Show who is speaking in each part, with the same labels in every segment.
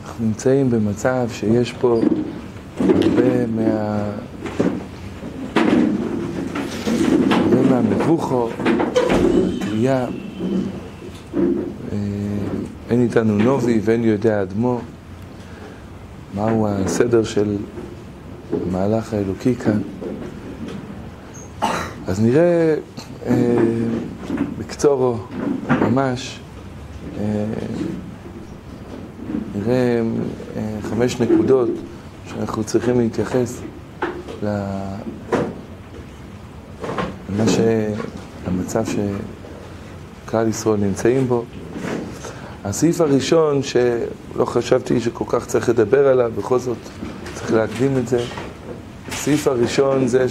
Speaker 1: אנחנו נמצאים במצב שיש פה הרבה מהמבוכו, הקריאה, אין איתנו נובי ואין יודע אדמו, מהו הסדר של המהלך האלוקי כאן. אז נראה בקצורו ממש, נראה 5 נקודות שאנחנו צריכים להתייחס למצב שכלל ישראל נמצאים בו. הסעיף הראשון שלא חשבתי שכל כך צריך לדבר עליו, בכל זאת צריך להקדים את זה. הסעיף הראשון זה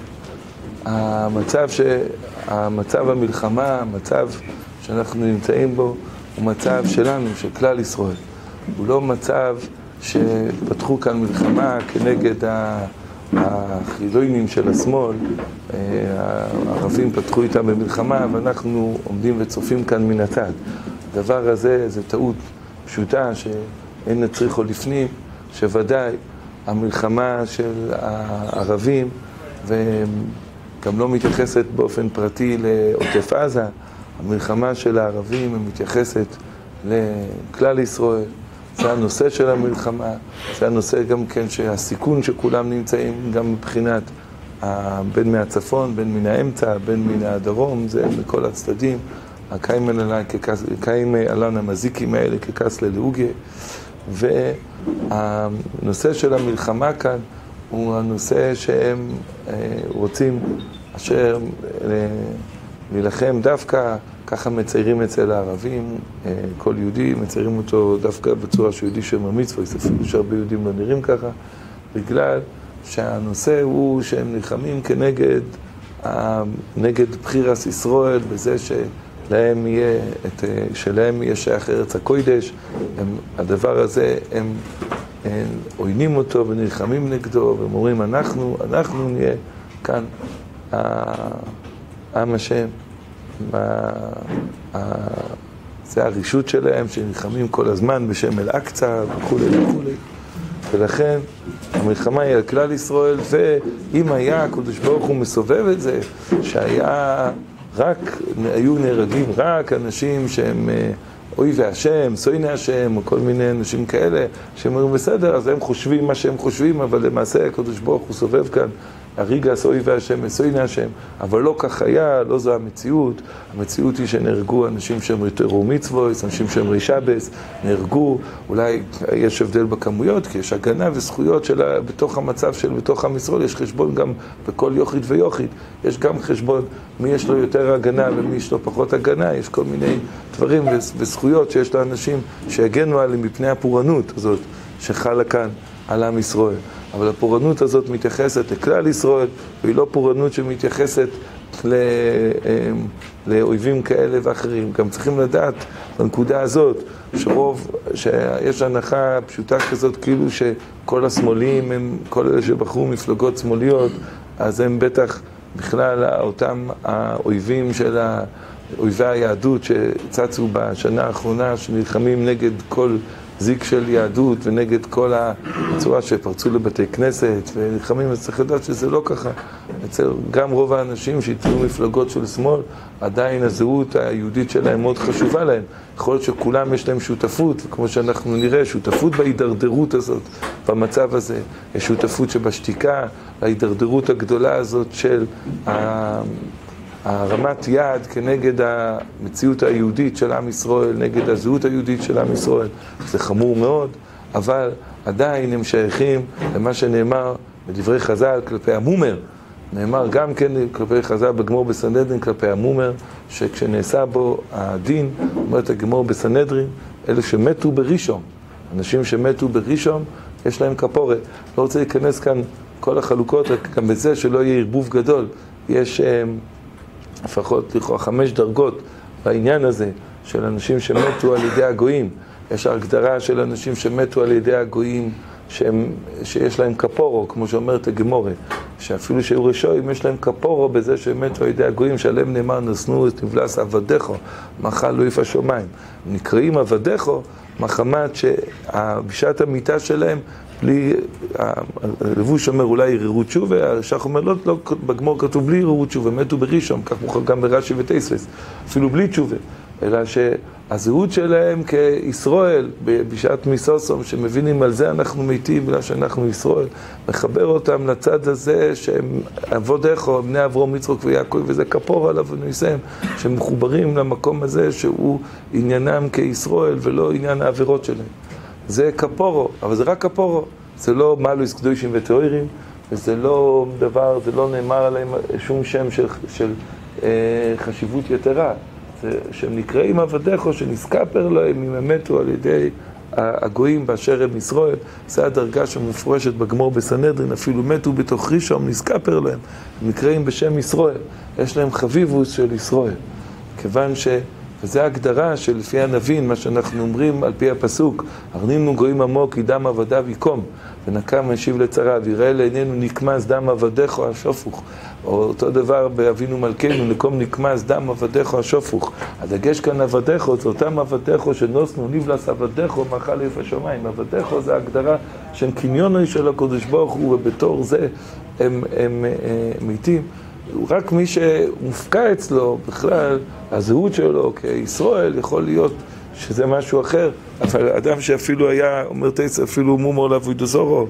Speaker 1: שהמצב המלחמה, המצב שאנחנו נמצאים בו, הוא מצב שלנו, של כלל ישראל. הוא לא מצב שפתחו כאן מלחמה כנגד החילונים של השמאל, הערבים פתחו איתם במלחמה ואנחנו עומדים וצופים כאן מן הצד. הדבר הזה זה טעות פשוטה שאין צריכו לפנים, שוודאי המלחמה של הערבים וגם לא מתייחסת באופן פרטי לעוטף עזה, המלחמה של הערבים מתייחסת לכלל ישראל. זה הנושא של המלחמה, זה הנושא גם כן שהסיכון שכולם נמצאים גם מבחינת בין מהצפון, בין מן האמצע, בין מן הדרום, זה מכל הצדדים, הקיים עלן המזיקים האלה ככס ללאוגיה. והנושא של המלחמה כאן הוא הנושא שהם רוצים אשר להילחם דווקא, ככה מציירים אצל הערבים, כל יהודי מציירים אותו דווקא בצורה שיהודי שומר מצווה, אפילו שהרבה יהודים לא נראים ככה, בגלל שהנושא הוא שהם נלחמים נגד בחירת ישראל, בזה שלהם יהיה שייך ארץ הקודש. הדבר הזה הם עוינים אותו ונלחמים נגדו, והם אומרים אנחנו נהיה כאן עם השם. זה הרישות שלהם שנלחמים כל הזמן בשם אל-אקצא וכולי וכולי, ולכן המלחמה היא על כלל ישראל. ואם היה הקדוש ברוך הוא מסובב את זה היו נהרגים רק אנשים שהם אויבי השם, שונאי השם, או כל מיני אנשים כאלה שאומרים בסדר, אז הם חושבים מה שהם חושבים, אבל למעשה הקדוש ברוך הוא סובב כאן הריגס אויבי השם, שונאי השם, אבל לא כך היה, לא זו המציאות. המציאות היא שנהרגו אנשים שהם תרו מצוות, אנשים שהם שבס, נהרגו. אולי יש הבדל בכמויות, כי יש הגנה וזכויות בתוך המצב של בתוך עם ישראל, יש חשבון גם בכל יוחיד ויוחיד, יש גם חשבון מי יש לו יותר הגנה ומי יש לו פחות הגנה, יש כל מיני דברים וזכויות שיש לאנשים שהגנו עליהם מפני הפורענות הזאת שחלה כאן על עם ישראל. אבל הפורענות הזאת מתייחסת לכלל ישראל, והיא לא פורענות שמתייחסת לאויבים כאלה ואחרים. גם צריכים לדעת בנקודה הזאת שיש הנחה פשוטה כזאת, כאילו שכל השמאלים הם, כל אלה שבחרו מפלגות שמאליות, אז הם בטח בכלל אותם האויבים של אויבי היהדות שצצו בשנה האחרונה, שנלחמים נגד כל זיק של יהדות ונגד כל הצורה שפרצו לבתי כנסת ונלחמים. אז צריך לדעת שזה לא ככה. אצל גם רוב האנשים שהתחילו מפלגות של שמאל, עדיין הזהות היהודית שלהם מאוד חשובה להם. יכול להיות שכולם יש להם שותפות, וכמו שאנחנו נראה, שותפות בהידרדרות הזאת, במצב הזה. יש שותפות שבשתיקה, ההידרדרות הגדולה הזאת של הרמת יד כנגד המציאות היהודית של עם ישראל, נגד הזהות היהודית של עם ישראל. זה חמור מאוד, אבל עדיין הם שייכים למה שנאמר בדברי חז"ל כלפי המומר. נאמר גם כן כלפי חז"ל בגמור בסנהדרין כלפי המומר, שכשנעשה בו הדין, אומרת הגמור בסנהדרין, אלה שמתו בראשון, אנשים שמתו בראשון, יש להם כפורת. לא רוצה להיכנס כאן כל החלוקות, גם בזה שלא יהיה ערבוב גדול. יש לפחות 5 דרגות בעניין הזה של אנשים שמתו על ידי הגויים. יש הגדרה של אנשים שמתו על ידי הגויים שיש להם כפורו, כמו שאומרת הגמורה, שאפילו שהיו רשעים יש להם כפורו בזה שהם מתו על ידי הגויים, שעליהם נאמר נשנאו את נבלס עבדיך, מאכל לא יפה שמיים. נקראים עבדיך, מחמת שבשעת המיטה שלהם, בלי, הלבוש אומר אולי ערערו תשובה, השח אומר לא, בגמור כתוב בלי ערערו תשובה, מתו בראשון, כך מוכר גם ברש"י וטייסלס, אפילו בלי תשובה, אלא שהזהות שלהם כישראל, בשעת מיסוסום, שמבינים על זה אנחנו מתים, בגלל שאנחנו ישראל, מחבר אותם לצד הזה שהם עבודךו, בני אברהם, יצחק ויעקב, וזה כפור עליו וניסם, שהם מחוברים למקום הזה שהוא עניינם כישראל ולא עניין העבירות שלהם. זה כפורו, אבל זה רק כפורו, זה לא מעלוס קדושים וטהורים, וזה לא דבר, זה לא נאמר עליהם שום שם של חשיבות יתרה. זה שהם נקראים עבדיך, שנסכפר להם אם הם מתו על ידי הגויים באשר הם ישראל. זה הדרגה שמפורשת בגמור בסנהדרין, אפילו מתו בתוך ראשון, נסכפר להם. הם נקראים בשם ישראל, יש להם חביבוס של ישראל. כיוון וזו ההגדרה שלפי הנבין, מה שאנחנו אומרים על פי הפסוק, הרנינו גויים עמוק כי דם עבדיו יקום, ונקם משיב לצרה, ויראה לעינינו נקמס דם עבדיך השופוך. או אותו דבר באבינו מלכנו, נקום נקמס דם עבדיך השופוך. הדגש כאן עבדיך, זה אותם עבדיך שנוסנו, נבלס עבדיך מאכל לפי השמיים. עבדיך זה ההגדרה שהם קניוני של הקדוש ברוך הוא, ובתור זה הם מתים. רק מי שמופקע אצלו בכלל, הזהות שלו כישראל יכול להיות שזה משהו אחר, אבל אדם שאפילו היה, אומר תייס, אפילו מומור לאבוידו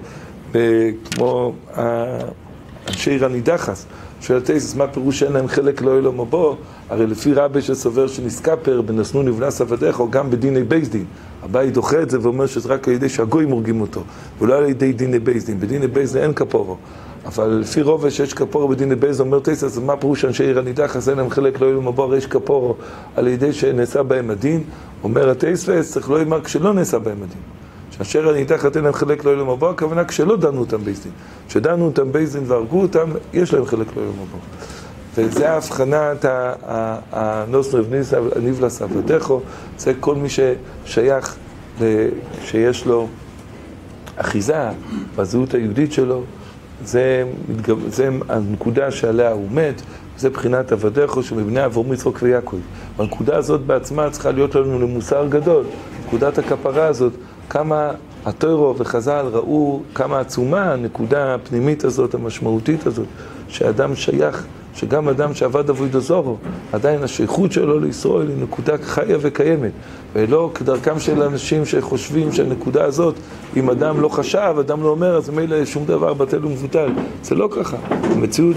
Speaker 1: כמו אנשי רנידחס, שואל תייס, מה פירוש שאין להם חלק לא אלו מבוא? הרי לפי רבי שסובר שנסכפר בנסנו נבלס עבדיך, או גם בדיני בייס דין. הבית דוחה את זה ואומר שזה רק על ידי שהגויים הורגים אותו, ולא על ידי דיני בייס דין. בדיני בייס דין אין כפורו. אבל לפי רובע שיש כפורו בדיני בייס, אומר תייס, אז מה פירוש שאנשי רנידחס אין להם חלק לא אלו מבוא? הרי יש כפורו על ידי שנעשה בהם הדין. אומר התייס, צריך לא יאמר כשלא נעשה בהם הדין. שאשר הניתחת אין להם חלק לא אלו מבוא, הכוונה כשלא דנו אותם בייס דין. כשדנו אותם בייס דין והרגו אותם, יש להם חלק לא אלו מבוא. וזה ההבחנת הנוסנוב נבלס עבדיך, זה כל מי ששייך, שיש לו אחיזה בזהות היהודית שלו, זה הנקודה שעליה הוא מת, זה בחינת עבדיך שמבני אברהם יצחק ויעקב. והנקודה הזאת בעצמה צריכה להיות לנו למוסר גדול, נקודת הכפרה הזאת, כמה התוירו וחז"ל ראו כמה עצומה הנקודה הפנימית הזאת, המשמעותית הזאת, שאדם שייך, שגם אדם שעבד עבודו זורו, עדיין השייכות שלו לישראל היא נקודה חיה וקיימת, ולא כדרכם של אנשים שחושבים שהנקודה הזאת, אם אדם לא חשב, אדם לא אומר, אז מילא שום דבר בטל ומבוטל. זה לא ככה. המציאות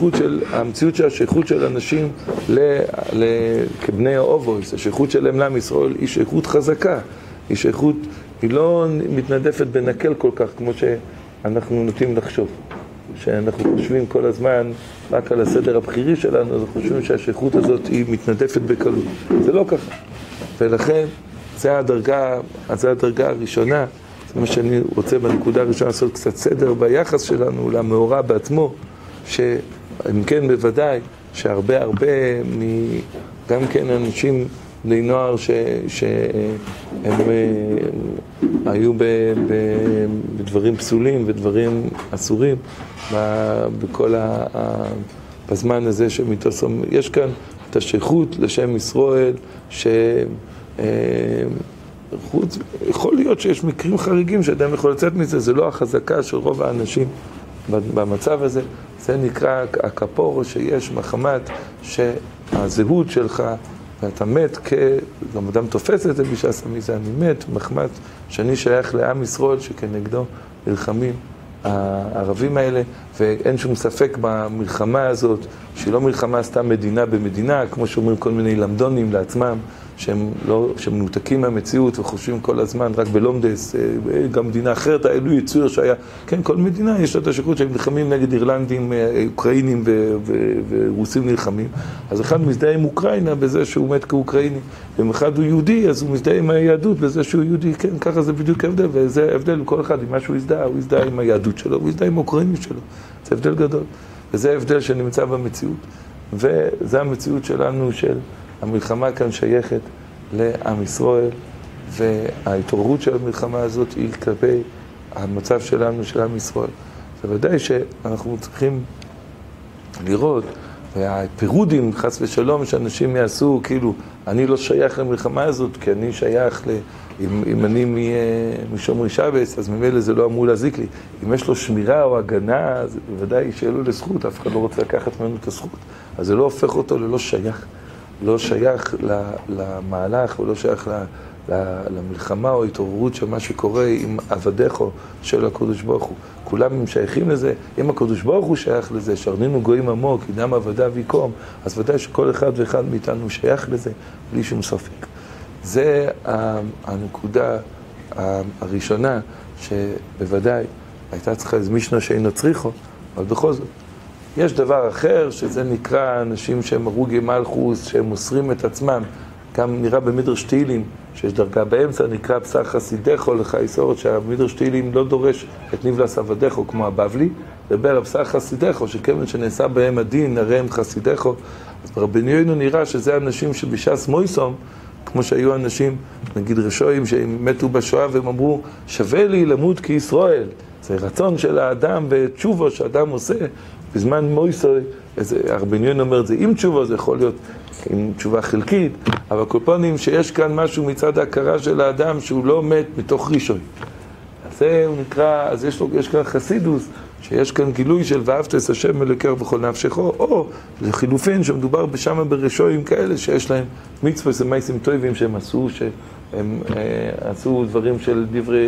Speaker 1: של השייכות של אנשים כבני האובויס, השייכות שלהם לעם ישראל, היא שייכות חזקה, היא שייכות, היא לא מתנדפת בנקל כל כך, כמו שאנחנו נוטים לחשוב. שאנחנו חושבים כל הזמן רק על הסדר הבחירי שלנו, אז אנחנו חושבים שהשייכות הזאת היא מתנדפת בקלות. זה לא ככה. ולכן, זה הדרגה הראשונה, זה מה שאני רוצה בנקודה הראשונה לעשות קצת סדר ביחס שלנו למאורע בעצמו, שאם כן בוודאי, שהרבה גם כן אנשים בני נוער שהם היו בדברים פסולים ודברים אסורים בכל בזמן הזה שמתעסום. יש כאן את השייכות לשם ישראל, יכול להיות שיש מקרים חריגים שאדם יכול לצאת מזה, זה לא החזקה של רוב האנשים במצב הזה. זה נקרא הכפור שיש מחמת שהזהות שלך ואתה מת, גם אדם תופס את זה בשעשה מזה, אני מת, מחמת שאני שייך לעם ישראל שכנגדו נלחמים הערבים האלה, ואין שום ספק במלחמה הזאת, שהיא לא מלחמה סתם מדינה במדינה, כמו שאומרים כל מיני למדונים לעצמם, שהם מנותקים מהמציאות וחושבים כל הזמן רק בלומדס, גם מדינה אחרת, האלו יצור שהיה, כן, כל מדינה יש את השייכות שהם נלחמים נגד אירלנדים, אוקראינים ורוסים נלחמים, אז אחד מזדהה עם אוקראינה בזה שהוא מת כאוקראיני, ואם אחד הוא יהודי, אז הוא מזדהה עם היהדות בזה שהוא יהודי, כן, ככה זה בדיוק ההבדל, וזה ההבדל כל אחד, עם מה שהוא יזדהה, הוא יזדהה עם היהדות שלו, הוא יזדהה עם האוקראינית שלו, זה הבדל גדול, וזה ההבדל שנמצא במציאות, וזה המציאות שלנו של המלחמה כאן שייכת לעם ישראל, וההתעוררות של המלחמה הזאת היא כלפי המצב שלנו, של עם ישראל. זה ודאי שאנחנו צריכים לראות, והפירודים, חס ושלום, שאנשים יעשו, כאילו, אני לא שייך למלחמה הזאת, כי אני שייך אם אני משומרי שבס, אז ממילא זה לא אמור להזיק לי. אם יש לו שמירה או הגנה, אז בוודאי שיהיה לו לזכות, אף אחד לא רוצה לקחת ממנו את הזכות. אז זה לא הופך אותו ללא שייך. לא שייך למהלך, ולא שייך למלחמה או התעוררות של מה שקורה עם עבדךו של הקדוש ברוך הוא. כולם הם שייכים לזה. אם הקדוש ברוך הוא שייך לזה, שרנינו גויים עמוק, ידם עבדה ויקום, אז ודאי שכל אחד ואחד מאיתנו שייך לזה, בלי שום ספק. זה הנקודה הראשונה, שבוודאי הייתה צריכה איזה משנה שאינו צריכו, אבל בכל זאת. יש דבר אחר, שזה נקרא אנשים שהם הרוגי מלכוס, שהם מוסרים את עצמם, גם נראה במדרש תהילים, שיש דרגה באמצע, נקרא בשר חסידךו לחייסורת, שהמדרש תהילים לא דורש את נבלס עבדךו כמו הבבלי, דבר על בשר חסידךו, שכיוון שנעשה בהם הדין, הרי הם חסידךו. אז ברבנינו נראה שזה אנשים שבש"ס מויסום, כמו שהיו אנשים, נגיד רשועים, שהם מתו בשואה והם אמרו, שווה לי למות כישראל. זה רצון של האדם ותשובו שאדם עושה. בזמן מויסוי, הרבניון אומר את זה, עם תשובה זה יכול להיות עם תשובה חלקית, אבל קופונים שיש כאן משהו מצד ההכרה של האדם שהוא לא מת מתוך רישוי. אז זה הוא נקרא, אז יש כאן חסידוס, שיש כאן גילוי של ואהבת את השם אלוקיך בכל נפשך, או לחילופין שמדובר בשמה ברשועים כאלה שיש להם מצווה ומעשים טובים שהם עשו, הם עשו דברים של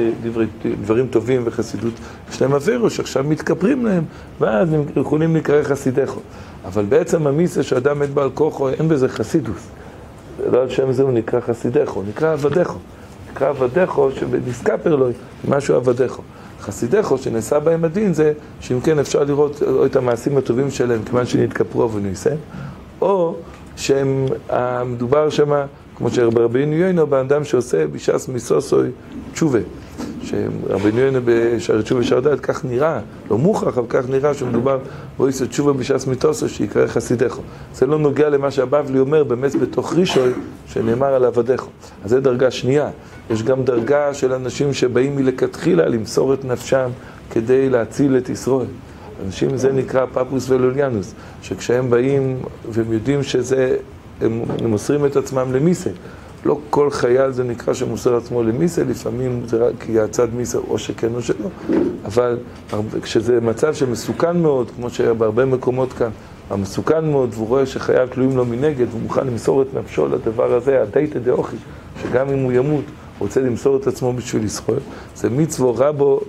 Speaker 1: דברים טובים וחסידות, יש להם עבירו שעכשיו מתכפרים להם, ואז הם יכולים להיקרא חסידךו. אבל בעצם המיסה שאדם מת בעל כוחו, אין בזה חסידוס. לא על שם זה הוא נקרא חסידךו, הוא נקרא עבדךו. נקרא עבדךו שבנסקפר לו משהו עבדךו. חסידךו שנעשה בהם הדין זה שאם כן אפשר לראות את המעשים הטובים שלהם כיוון שנתכפרו ונעשה, או שהם מדובר שמה כמו שרבנו יוינו, באדם שעושה בש"ס מסוסוי תשובה. שרבנו יוינו בשער תשובה שרדת, כך נראה, לא מוכרח, אבל כך נראה שמדובר בו עושה תשובה בש"ס מתוסו, שיקרא חסידךו. זה לא נוגע למה שהבבלי אומר, באמת בתוך רישוי, שנאמר על עבדךו. אז זה דרגה שנייה. יש גם דרגה של אנשים שבאים מלכתחילה למסור את נפשם כדי להציל את ישראל. אנשים, זה נקרא פפוס ולוליאנוס, שכשהם באים והם יודעים שזה, הם מוסרים את עצמם למיסה. לא כל חייל זה נקרא שמוסר עצמו למיסה, לפעמים זה רק כי הצד מיסה או שכן או שלא, אבל כשזה מצב שמסוכן מאוד, כמו שהיה בהרבה מקומות כאן, המסוכן מאוד, והוא רואה שחייל תלויים לו מנגד, והוא מוכן למסור את נפשו לדבר הזה, הדייתא דאוכי, שגם אם הוא ימות, הוא רוצה למסור את עצמו בשביל ישראל. זה מצווה רבו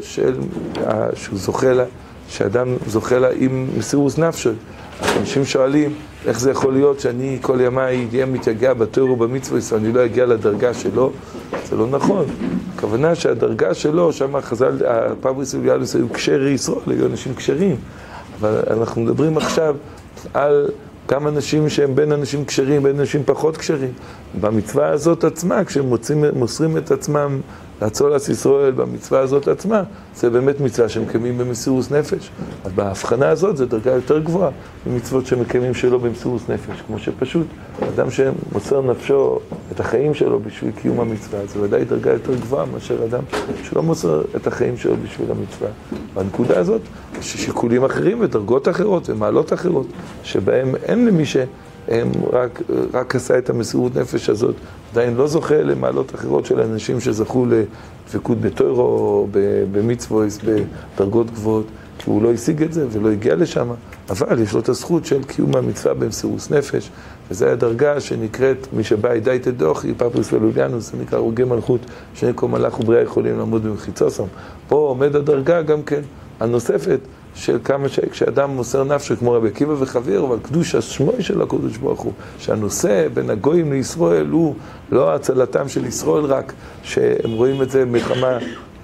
Speaker 1: שהוא זוכה לה, שאדם זוכה לה עם מסירות נפשו. אנשים שואלים, איך זה יכול להיות שאני כל ימיי אהיה מתייגע בתורה ובמצווה, ואני לא אגיע לדרגה שלו? זה לא נכון. הכוונה שהדרגה שלו, שם חז"ל, הפאבריס וליאלוס היו קשרי ישראל, היו אנשים קשרים. אבל אנחנו מדברים עכשיו על כמה אנשים שהם בין אנשים קשרים, בין אנשים פחות קשרים. במצווה הזאת עצמה, כשהם מוסרים את עצמם להצולת ישראל במצווה הזאת עצמה, זה באמת מצווה שמקיימים במסירות נפש. אז בהבחנה הזאת זה דרגה יותר גבוהה ממצוות שמקיימים שלו במסירות נפש. כמו שפשוט, אדם שמוסר נפשו את החיים שלו בשביל קיום המצווה, זה ודאי דרגה יותר גבוהה מאשר אדם שלא מוסר את החיים שלו בשביל המצווה. בנקודה הזאת, יש שיקולים אחרים ודרגות אחרות ומעלות אחרות, שבהם אין למי הם רק עשה את המסירות נפש הזאת, עדיין לא זוכה למעלות אחרות של אנשים שזכו לדבקות בתורה או במצוות, בדרגות גבוהות, כי הוא לא השיג את זה ולא הגיע לשם, אבל יש לו את הזכות של קיום המצווה במסירות נפש, וזו הדרגה שנקראת, מי שבא דייתא דאוכי, פפוס ולוליאנוס, זה נקרא הרוגי מלכות, שני כל מלאך ובריאה יכולים לעמוד במחיצוסם. פה עומד הדרגה גם כן הנוספת, של כמה כשאדם מוסר נפשו כמו רבי עקיבא וחביר, אבל קדוש השמוי של הקדוש ברוך הוא, שהנושא בין הגויים לישראל הוא לא הצלתם של ישראל רק, שהם רואים את זה מלחמה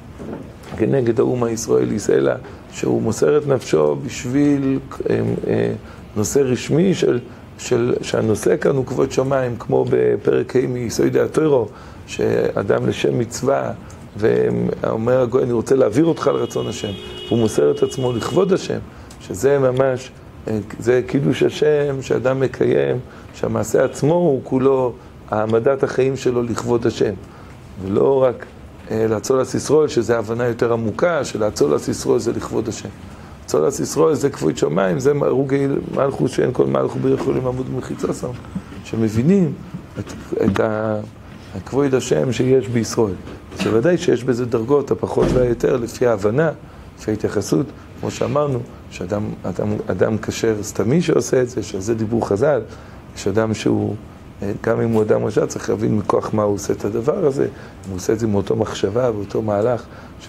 Speaker 1: כנגד האומה הישראלית, אלא שהוא מוסר את נפשו בשביל נושא רשמי שהנושא כאן הוא כבוד שמיים, כמו בפרק ה' מיסודי התורה, שאדם לשם מצווה, ואומר הגוי, אני רוצה להעביר אותך לרצון השם. הוא מוסר את עצמו לכבוד השם, שזה ממש, זה קידוש השם שאדם מקיים, שהמעשה עצמו הוא כולו העמדת החיים שלו לכבוד השם. ולא רק להצולת ישראל, שזה הבנה יותר עמוקה, שלהצולת ישראל זה לכבוד השם. הצולת ישראל זה כבוד שמיים, זה הרוגי מלכות שאין כל מלכות ביכולים לעמוד במחיצוסם, שמבינים את הכבוד השם שיש בישראל. אז ודאי שיש בזה דרגות, הפחות והיותר, לפי ההבנה, לפי ההתייחסות, כמו שאמרנו, שאדם כשר סתמי שעושה את זה, שזה דיבור חז"ל, יש אדם שהוא, גם אם הוא אדם רשע, צריך להבין מכוח מה הוא עושה את הדבר הזה, הוא עושה את זה מאותו מחשבה ואותו מהלך,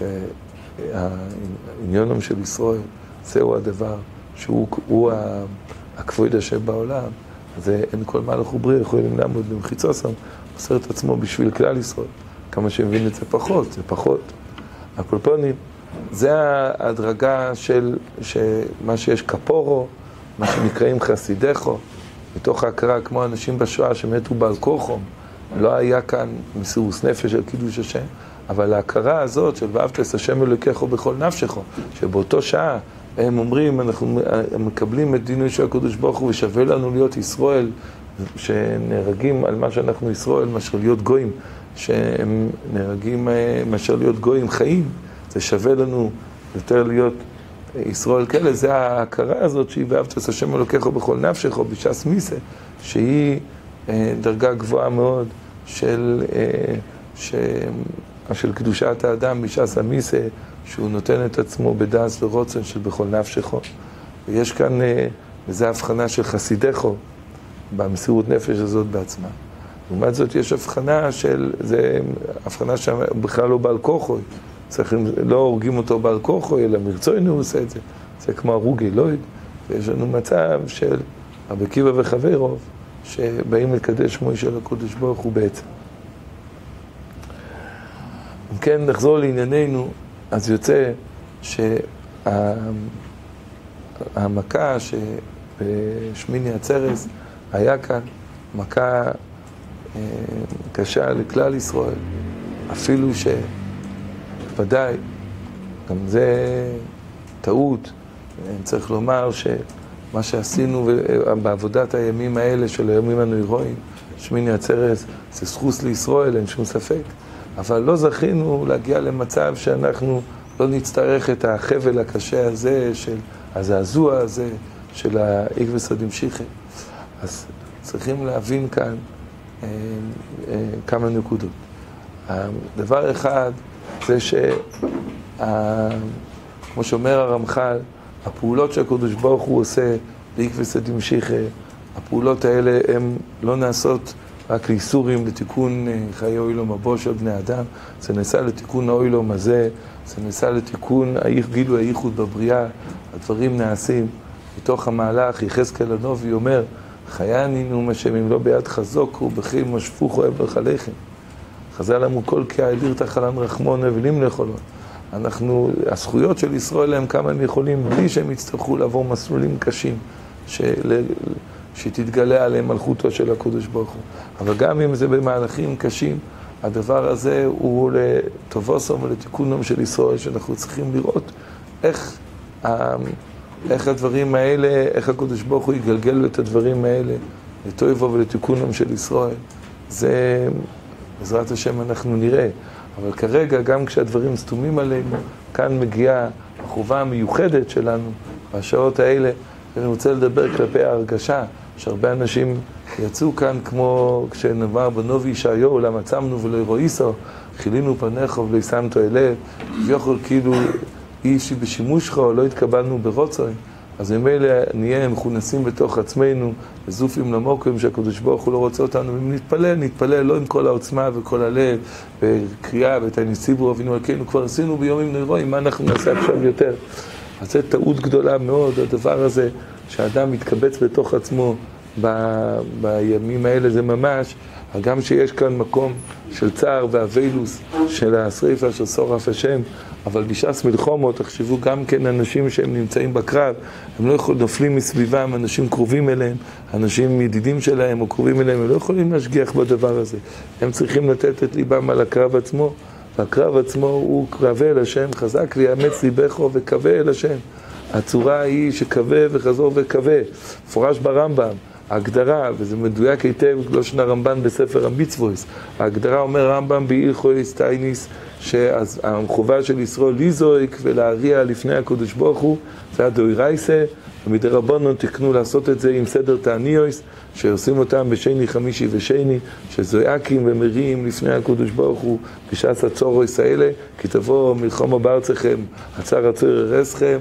Speaker 1: שהעניונם של ישראל, זהו הדבר, שהוא הכבוד השם בעולם, אז אין כל מהלך ובריא, יכולים לעמוד במחיצוסם, עושה את עצמו בשביל כלל ישראל. כמה שמבין את זה פחות, זה פחות. הקולפונים, זה ההדרגה של מה שיש כפורו, מה שנקראים חסידךו, מתוך ההכרה כמו אנשים בשואה שמתו בעל כורחם, לא היה כאן מסירות נפש של קידוש השם, אבל ההכרה הזאת של ואהבת את השם אלוקיך בכל נפשך, שבאותו שעה הם אומרים, אנחנו מקבלים את דינו של הקדוש ברוך הוא ושווה לנו להיות ישראל, שנהרגים על מה שאנחנו ישראל, מאשר להיות גויים, שהם נהרגים מאשר להיות גויים חיים, זה שווה לנו יותר להיות ישראל כאלה, זה ההכרה הזאת שהיא ואהבת את השם אלוקיך בכל נפשך, או בשעס מיסה, שהיא דרגה גבוהה מאוד של קדושת האדם בשעס המיסה, שהוא נותן את עצמו בדעס ורוצן של בכל נפשך. ויש כאן, וזו הבחנה של חסידךו, במסירות נפש הזאת בעצמה. לעומת זאת יש הבחנה זה הבחנה שבכלל לא בעל כוחו, לא הורגים אותו בעל כוחו, אלא מרצונו הוא עושה את זה. זה כמו הרוג אלוהים, ויש לנו מצב של רבי עקיבא וחברוב, שבאים לקדש שמו של הקדוש ברוך הוא בעצם. אם כן, נחזור לענייננו, אז יוצא שהמכה שבשמיני עצרת היה כאן מכה קשה לכלל ישראל, אפילו שוודאי, גם זה טעות, צריך לומר שמה שעשינו בעבודת הימים האלה של הימים הנוירואים, שמיני עצרת, זה זכות לישראל, אין שום ספק, אבל לא זכינו להגיע למצב שאנחנו לא נצטרך את החבל הקשה הזה, של הזעזוע הזה, של העקבס הדמשיחי. אז צריכים להבין כאן כמה נקודות. דבר אחד זה כמו שאומר הרמח"ל, הפעולות שהקדוש ברוך הוא עושה בעקבס הדמשיחי, הפעולות האלה הן לא נעשות רק לאיסורים, לתיקון חיי אוילום הבו של בני אדם, זה נעשה לתיקון האוילום הזה, זה נעשה לתיקון גילוי הייחוד בבריאה, הדברים נעשים מתוך המהלך. יחזקאל הנביא אומר, חיינינו השם אם לא ביד חזוק ובכי משפוך אוהב לחלכם. חז"ל אמרו כל כאליר תחלן רחמון אבלים לאכולו. הזכויות של ישראל הם כמה הם יכולים בלי שהם יצטרכו לעבור מסלולים קשים שתתגלה עליהם מלכותו של הקדוש ברוך הוא. אבל גם אם זה במהלכים קשים, הדבר הזה הוא לטובוסם ולתיקונם של ישראל, שאנחנו צריכים לראות איך הדברים האלה, איך הקדוש ברוך הוא יגלגל את הדברים האלה לטובו ולתיקונם של ישראל. זה בעזרת השם אנחנו נראה. אבל כרגע, גם כשהדברים סתומים עלינו, כאן מגיעה החובה המיוחדת שלנו בשעות האלה. אני רוצה לדבר כלפי ההרגשה, שהרבה אנשים יצאו כאן כמו כשנאמר בנביא ישעיהו, למה צמנו ולא ירואיסו, חילינו פניך ולא שמתו אליו, ויכול כאילו אישי בשימושך, לא התקבלנו ברוצוי. אז ממילא נהיה מכונסים בתוך עצמנו, וזופים למוקרים שהקדוש ברוך הוא לא רוצה אותנו, אם נתפלל לא עם כל העוצמה וכל הלב, וקריאה ותניסיבו אבינו אלוקינו, כבר עשינו ביומים נוירואים, מה אנחנו נעשה עכשיו יותר? אז זה טעות גדולה מאוד, הדבר הזה, שהאדם מתקבץ בתוך עצמו בימים האלה, זה ממש, גם שיש כאן מקום של צער והווילוס של השריפה של שורף השם, אבל בשעת מלחומות, תחשבו גם כן אנשים שהם נמצאים בקרב, הם לא יכולים, נופלים מסביבם, אנשים קרובים אליהם, אנשים ידידים שלהם או קרובים אליהם, הם לא יכולים להשגיח בדבר הזה. הם צריכים לתת את ליבם על הקרב עצמו, והקרב עצמו הוא קרבה אל השם, חזק ויאמץ ליבך וקווה אל השם. הצורה היא שקווה וחזור וקווה, פורש ברמב"ם. ההגדרה, וזה מדויק היטב, לא שנה רמב"ן בספר המצוות, ההגדרה אומר רמב"ם בהלכות טייניס, שהחובה של ישראל לזעוק ולהריע לפני הקדוש ברוך הוא, זה הדאורייסה, ומדי רבנו תקנו לעשות את זה עם סדר תעניוס, שעושים אותם בשני, חמישי ושני, שזועקים ומריעים לפני הקדוש ברוך הוא, בשעת הצורוס האלה, כי תבוא מלחמה בארצכם, הצר הצור ירסכם,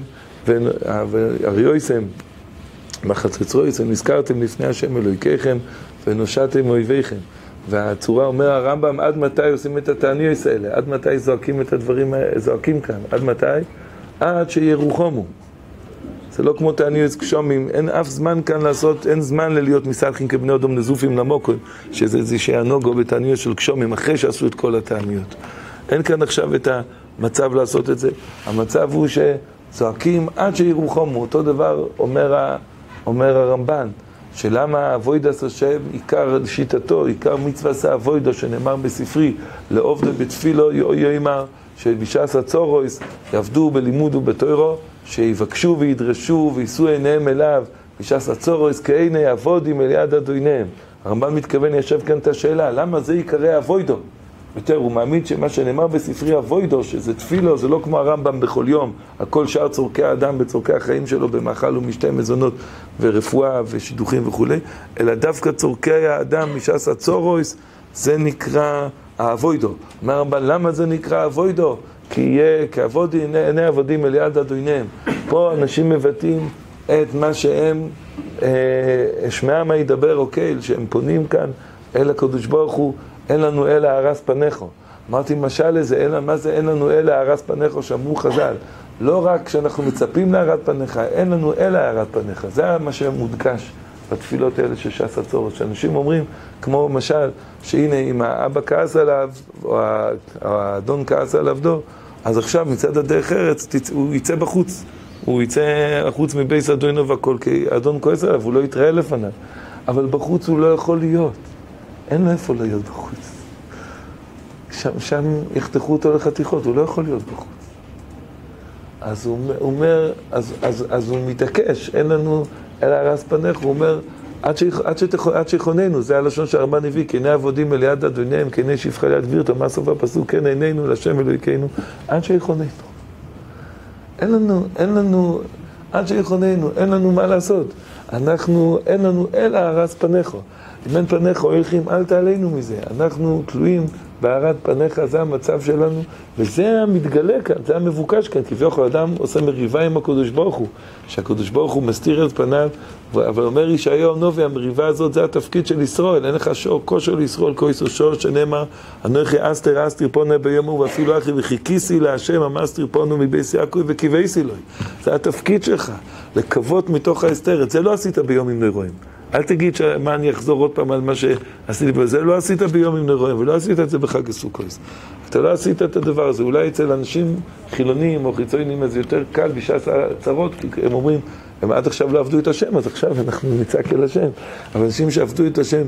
Speaker 1: ואריוסם, מחצצרויסם, נזכרתם לפני השם אלוהיכם, ונושעתם אויביכם. והצורה אומר הרמב"ם, עד מתי עושים את התעניוס האלה? עד מתי זועקים את הדברים האלה? זועקים כאן. עד מתי? עד שירוחמו. זה לא כמו תעניוס גשומים, אין אף זמן כאן לעשות, אין זמן להיות מסלחים כבני אדם נזופים למוקרים, שזה איזושהי הנוגו בתעניוס של גשומים, אחרי שעשו את כל התעניות. אין כאן עכשיו את המצב לעשות את זה. המצב הוא שזועקים עד שירוחמו. אותו דבר אומר הרמב"ן, שלמה אבוידס השם, עיקר שיטתו, עיקר מצווה עשה אבוידו, שנאמר בספרי, לעובדו בתפילו יאמר, שבשעת הצורוס יעבדו בלימוד ובתוירו, שיבקשו וידרשו ויישאו עיניהם אליו, בשעת הצורוס כעיני עבודים אל יד אדוניהם. הרמב"ן מתכוון ישב כאן את השאלה, למה זה עיקרי אבוידו? יותר, הוא מאמין שמה שנאמר בספרי אבוידו, שזה תפילו, זה לא כמו הרמב"ם בכל יום, הכל שאר צורכי האדם בצורכי החיים שלו, במאכל ומשתה מזונות ורפואה ושידוכים וכו', אלא דווקא צורכי האדם משעת הצורוס, זה נקרא האבוידו. אומר הרמב"ן, למה זה נקרא אבוידו? כי יהיה כעבודי עיני עבודים אל יד אדוניהם. פה אנשים מבטאים את מה שהם, שמע מה ידבר אוקיי, שהם פונים כאן אל הקדוש ברוך הוא, אין לנו אלא הרס פניך. אמרתי משל לזה, מה זה אין לנו אלא הרס פניך, שאמרו חז"ל. לא רק שאנחנו מצפים להרת פניך, אין לנו אלא הרס פניך. זה מה שמודגש בתפילות האלה של שעת הצורוס. שאנשים אומרים, כמו משל, שהנה אם האבא כעס עליו, או האדון כעס על עבדו, אז עכשיו מצד הדרך ארץ הוא יצא בחוץ. הוא יצא החוץ מבייס אדונו והכל, כי האדון כועס עליו, הוא לא יתראה לפניו. אבל בחוץ הוא לא יכול להיות. אין לו איפה להיות בחוץ. שם יחתכו אותו לחתיכות, הוא לא יכול להיות בחוץ. אז הוא אומר, אז הוא מתעקש, אין לנו אלא הרס פניך, הוא אומר, עד שיכוננו, זה הלשון שהרמב"ן הביא, כעיני עבודים אל יד אדוניהם, כעיני שפחה ליד גבירתו, מה סוף הפסוק, כן עינינו להשם אלוהינו, עד שיכוננו. אין לנו, עד שיכוננו, אין לנו מה לעשות. אין לנו אלא הרס פניך. אם אין פניך הולכים, אל תעלינו מזה. אנחנו תלויים בהארת פניך, זה המצב שלנו, וזה המתגלה כאן, זה המבוקש כאן. כביכול אדם עושה מריבה עם הקדוש ברוך הוא, שהקדוש ברוך הוא מסתיר את פניו, אבל אומר ישעיהו הנביא, המריבה הזאת זה התפקיד של ישראל, אין לך כושר לישראל, כויסו שור שנאמר, אנוכי אסתר פונה ביום ההוא, ואפילו אחי וחיכיסי להשם, המסתיר פונו מבייס יעקב וקיוויסי לו. זה התפקיד שלך, לקוות מתוך ההסתרת. זה לא עשית ביום עם נרואים. אל תגיד מה אני אחזור עוד פעם על מה שעשיתי בזה, לא עשית ביום עם נרואים, ולא עשית את זה בחג הסוכות. אתה לא עשית את הדבר הזה, אולי אצל אנשים חילוניים או חיצוניים אז יותר קל בשעת הצרות, כי הם אומרים, הם עד עכשיו לא עבדו את השם, אז עכשיו אנחנו נצעק אל השם. אבל אנשים שעבדו את השם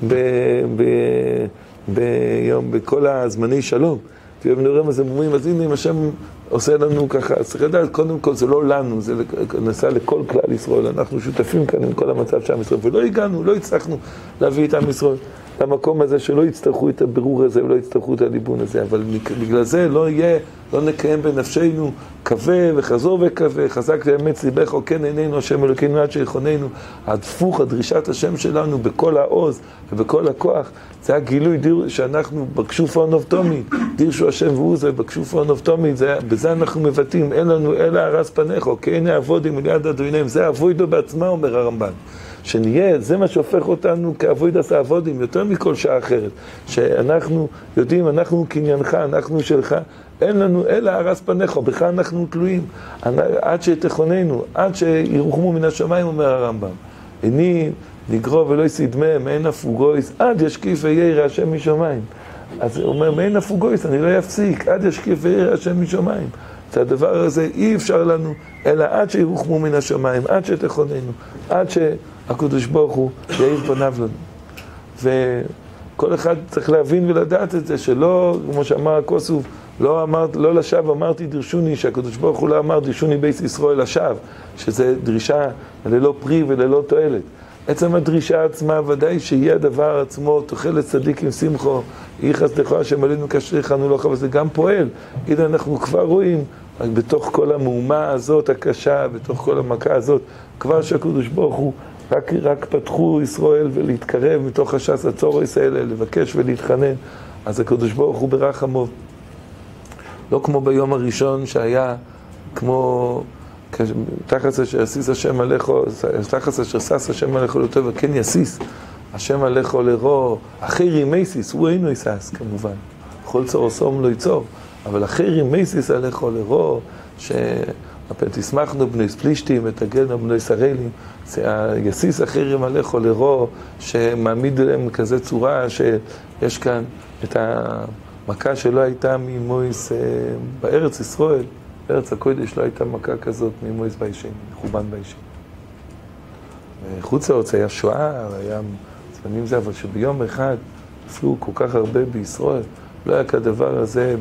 Speaker 1: בכל הזמני שלום, ויום נרואים אז הם אומרים, אז הנה אם השם עושה לנו ככה, אז צריך לדעת, קודם כל זה לא לנו, זה נעשה לכל כלל ישראל, אנחנו שותפים כאן עם כל המצב של עם ישראל, ולא הגענו, לא הצלחנו להביא את עם ישראל למקום הזה, שלא יצטרכו את הבירור הזה, ולא יצטרכו את הליבון הזה, אבל בגלל זה לא נקיים בנפשנו קווה וחזור וקווה, חזק לאמץ ליבך, או כן עינינו השם אלוקינו עד שיכוננו, הדפוך, הדרישת השם שלנו בכל העוז ובכל הכוח, זה הגילוי שאנחנו בכשוף אונוב תומי, דירשו השם והוא זה בכשוף אונוב תומי, בזה אנחנו מבטאים, אין לנו אלא הרס פניך, כי הנה עבודים אל יד אדוניהם, זה אבוידו בעצמה אומר הרמב"ן. שנהיה, זה מה שהופך אותנו כאבוידס העבודים, יותר מכל שעה אחרת, שאנחנו יודעים, אנחנו קניינך, אנחנו שלך, אין לנו אלא הרס פניך, בך אנחנו תלויים, עד שתכוננו, עד שירוחמו מן השמיים, אומר הרמב"ם. איני נגרו ולא יסדמם, אין הפוגויס, עד ישקיף וירא השם משמיים. אז הוא אומר, מאין הפוגויס, אני לא יפסיק, עד ישקיף וירא השם משמיים. את הדבר הזה אי אפשר לנו, אלא עד שירוחמו מן השמיים, עד שתכוננו, עד שהקדוש ברוך הוא יאיר פניו לנו. וכל אחד צריך להבין ולדעת את זה, שלא, כמו שאמר הכוסוף, לא לשווא אמרתי דרשוני, שהקדוש ברוך הוא לא אמר דרשוני בית ישראל לשווא, שזה דרישה ללא פרי וללא תועלת. עצם הדרישה עצמה, ודאי שיהיה הדבר עצמו, תאכל צדיק עם שמחו, יהי חסדך השם עלינו כאשריך אנו לך, וזה גם פועל. הנה אנחנו כבר רואים, בתוך כל המהומה הזאת הקשה, בתוך כל המכה הזאת, כבר שהקדוש ברוך הוא, רק פתחו ישראל ולהתקרב מתוך הש"ס הצורס האלה, לבקש ולהתחנן, אז הקדוש ברוך הוא ברחמו. לא כמו ביום הראשון שהיה כמו תחת אשר יסיס השם עליך, תחת אשר שש השם עליך לטוב, וכן יסיס השם עליך לרוע, אחרי מייסיס, הוא אינו יסס כמובן, כל צור עושום לא ייצור, אבל אחרי מייסיס עליך לרוע, תשמחנו בני פלישתים ותגלנו בני ישראלים, יסיס אחרים עליך לרוע, שמעמיד להם כזה צורה שיש כאן את המכה שלא הייתה ממויס בארץ ישראל, בארץ הקודש לא הייתה מכה כזאת ממויס ביישן, חורבן ביישן. חוץ לארץ היה שואה, היה זמנים זה, אבל שביום אחד נפלו כל כך הרבה בישראל, לא היה כדבר הזה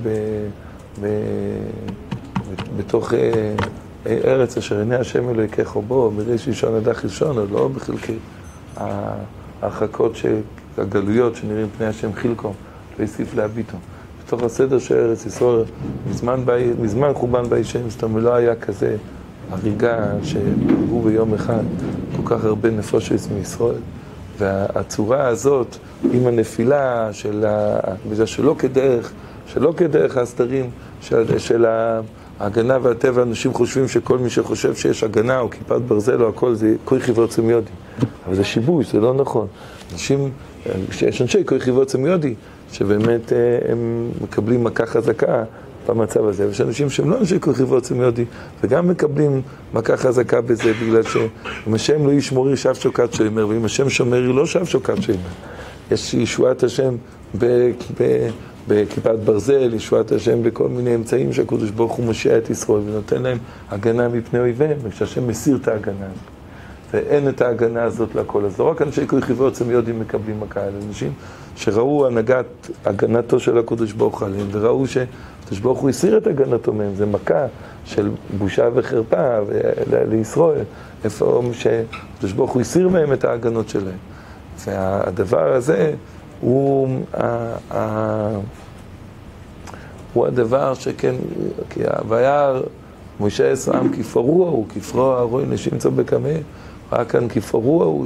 Speaker 1: בתוך ארץ אשר עיני השם אלוהיכך בו, מראש ראשון עד אחרון ראשון, או לא בחלקי ההרחקות, הגלויות שנראים פני השם חילקום, לא יוסיף להביטו. בתוך הסדר של ארץ ישראל, מזמן חורבן ביישן, זאת אומרת, לא היה כזה הריגה שהרגו ביום אחד כל כך הרבה נפשות מישראל. והצורה הזאת, עם הנפילה בזה שלא כדרך הסדרים של ההגנה והטבע, אנשים חושבים שכל מי שחושב שיש הגנה או כיפת ברזל או הכל זה כוי חיוות סמיודי. אבל זה שיבוש, זה לא נכון. יש אנשי כוי חיוות סמיודי, שבאמת הם מקבלים מכה חזקה במצב הזה, ויש אנשים שהם לא אנשי כוי חיוות סמיודי, וגם מקבלים מכה חזקה בזה, בגלל שאם השם לא ישמורי שב שוקת שומר, ואם השם שומרי לא שב שוקת שומר. יש ישועת השם בכיפת ברזל, ישועת השם בכל מיני אמצעים שהקדוש ברוך הוא מושיע את ישראל ונותן להם הגנה מפני אויביהם, וכשהשם מסיר את ההגנה ואין את ההגנה הזאת לכל. אז לא רק אנשי כוי חיוות סמיודים מקבלים מכה, אלא אנשים שראו הגנתו של הקדוש ברוך עליהם, וראו שהקדוש ברוך הוא הסיר את הגנתו מהם. זה מכה של בושה וחרפה לישראל, איפה שהקדוש ברוך הוא הסיר מהם את ההגנות שלהם. והדבר הזה הוא הדבר שכן, והיה משה אסרם כפרוע הוא, כפרוע הרוי נשים צו בקמא, היה כאן כפרוע הוא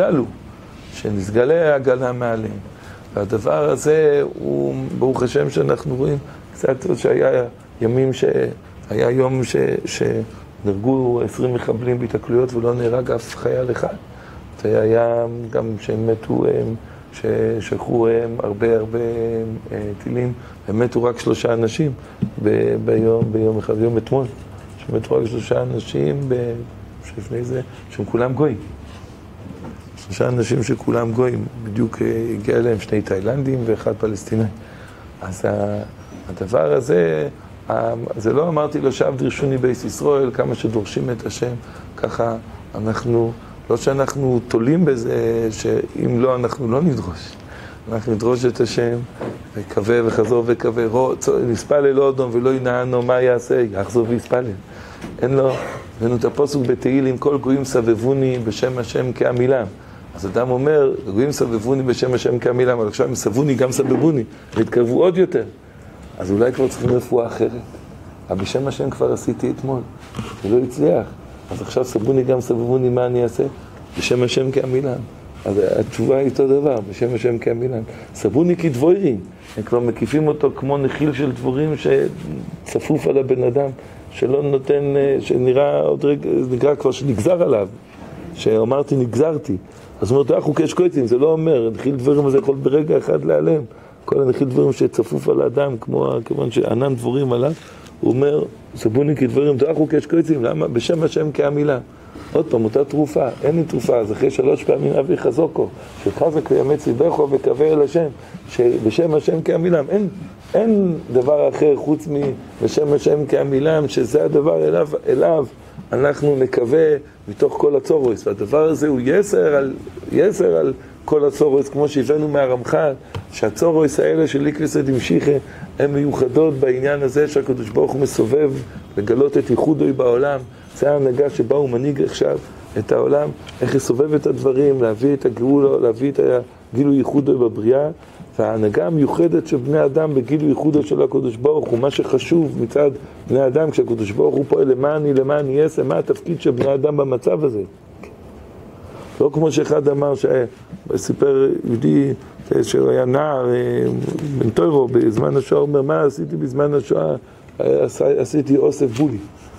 Speaker 1: שנסגלה ההגנה מעליהם. והדבר הזה הוא, ברוך השם שאנחנו רואים, קצת שהיה ימים היה יום שנהרגו 20 מחבלים בהתקלויות ולא נהרג אף חייל אחד. והיה גם שהם מתו, ששלחו הרבה טילים, הם מתו רק 3 אנשים ביום אחד, ביום אתמול, שמתו רק 3 אנשים לפני זה, שהם כולם גויים. 3 אנשים שכולם גויים, בדיוק הגיע אליהם 2 תאילנדים ו1 פלסטיני. אז הדבר הזה, זה לא אמרתי לו שב דרשוני בייס ישראל, כמה שדורשים את השם, ככה אנחנו, לא שאנחנו תולים בזה, שאם לא אנחנו לא נדרוש. אנחנו נדרוש את השם, וקווה וחזור וקווה, נספלל לא אדום ולא ינענו, מה יעשה? יחזור ויספלל. אין לו, הבאנו את הפסוק בתהילים, כל גויים סבבוני בשם השם כעמילם. אז אדם אומר, גויים סבבוני בשם השם כעמילם, אבל עכשיו הם סבוני גם סבבוני, והתקרבו עוד יותר. אז אולי כבר צריכים רפואה אחרת. אבל בשם השם כבר עשיתי אתמול, זה לא הצליח. אז עכשיו סבוני גם סבבוני, מה אני אעשה? בשם השם כעמילם. אז התשובה היא אותו דבר, בשם השם כעמילם. סבוני כדבוירים, הם כבר מקיפים אותו כמו נחיל של דבורים שצפוף על הבן אדם, שלא נותן, שנראה עוד רגע, נקרא כבר שנגזר עליו, שאמרתי נגזרתי. אז אומרת, אנחנו כשקויצים, זה לא אומר, נחיל דבורים הזה יכול ברגע אחד להיעלם. כל הנחיל דבורים שצפוף על האדם, כמובן שענן דבורים עליו, הוא אומר, סבוני כדבורים, אנחנו כשקויצים, למה? בשם השם כעמילה. עוד פעם, אותה תרופה, אין לי תרופה, אז אחרי 3 פעמים אבי חזוקו, שחזק ויאמץ ליבך וקווה אל השם, שבשם השם כעמילם, אין דבר אחר חוץ מבשם השם כעמילם, שזה הדבר אליו אנחנו נקווה מתוך כל הצורוס, והדבר הזה הוא יסר על כל הצורוס, כמו שהבאנו מהרמח"ל, שהצורוס האלה של ליקלסא דמשיחא, הן מיוחדות בעניין הזה שהקדוש ברוך הוא מסובב לגלות את ייחודו בעולם. זה ההנהגה שבה הוא מנהיג עכשיו את העולם, איך לסובב את הדברים, להביא את הגאולה, להביא את הגילוי ייחודו בבריאה, וההנהגה המיוחדת של בני אדם בגילוי ייחודו של הקדוש ברוך הוא, מה שחשוב מצד בני אדם, כשהקדוש ברוך הוא פועל למען יעשה, מה התפקיד של בני אדם במצב הזה? לא כמו שאחד אמר, שסיפר יהודי שהוא היה נער, בן תוירו, בזמן השואה, אומר, מה עשיתי בזמן השואה? עשיתי אוסף בולי.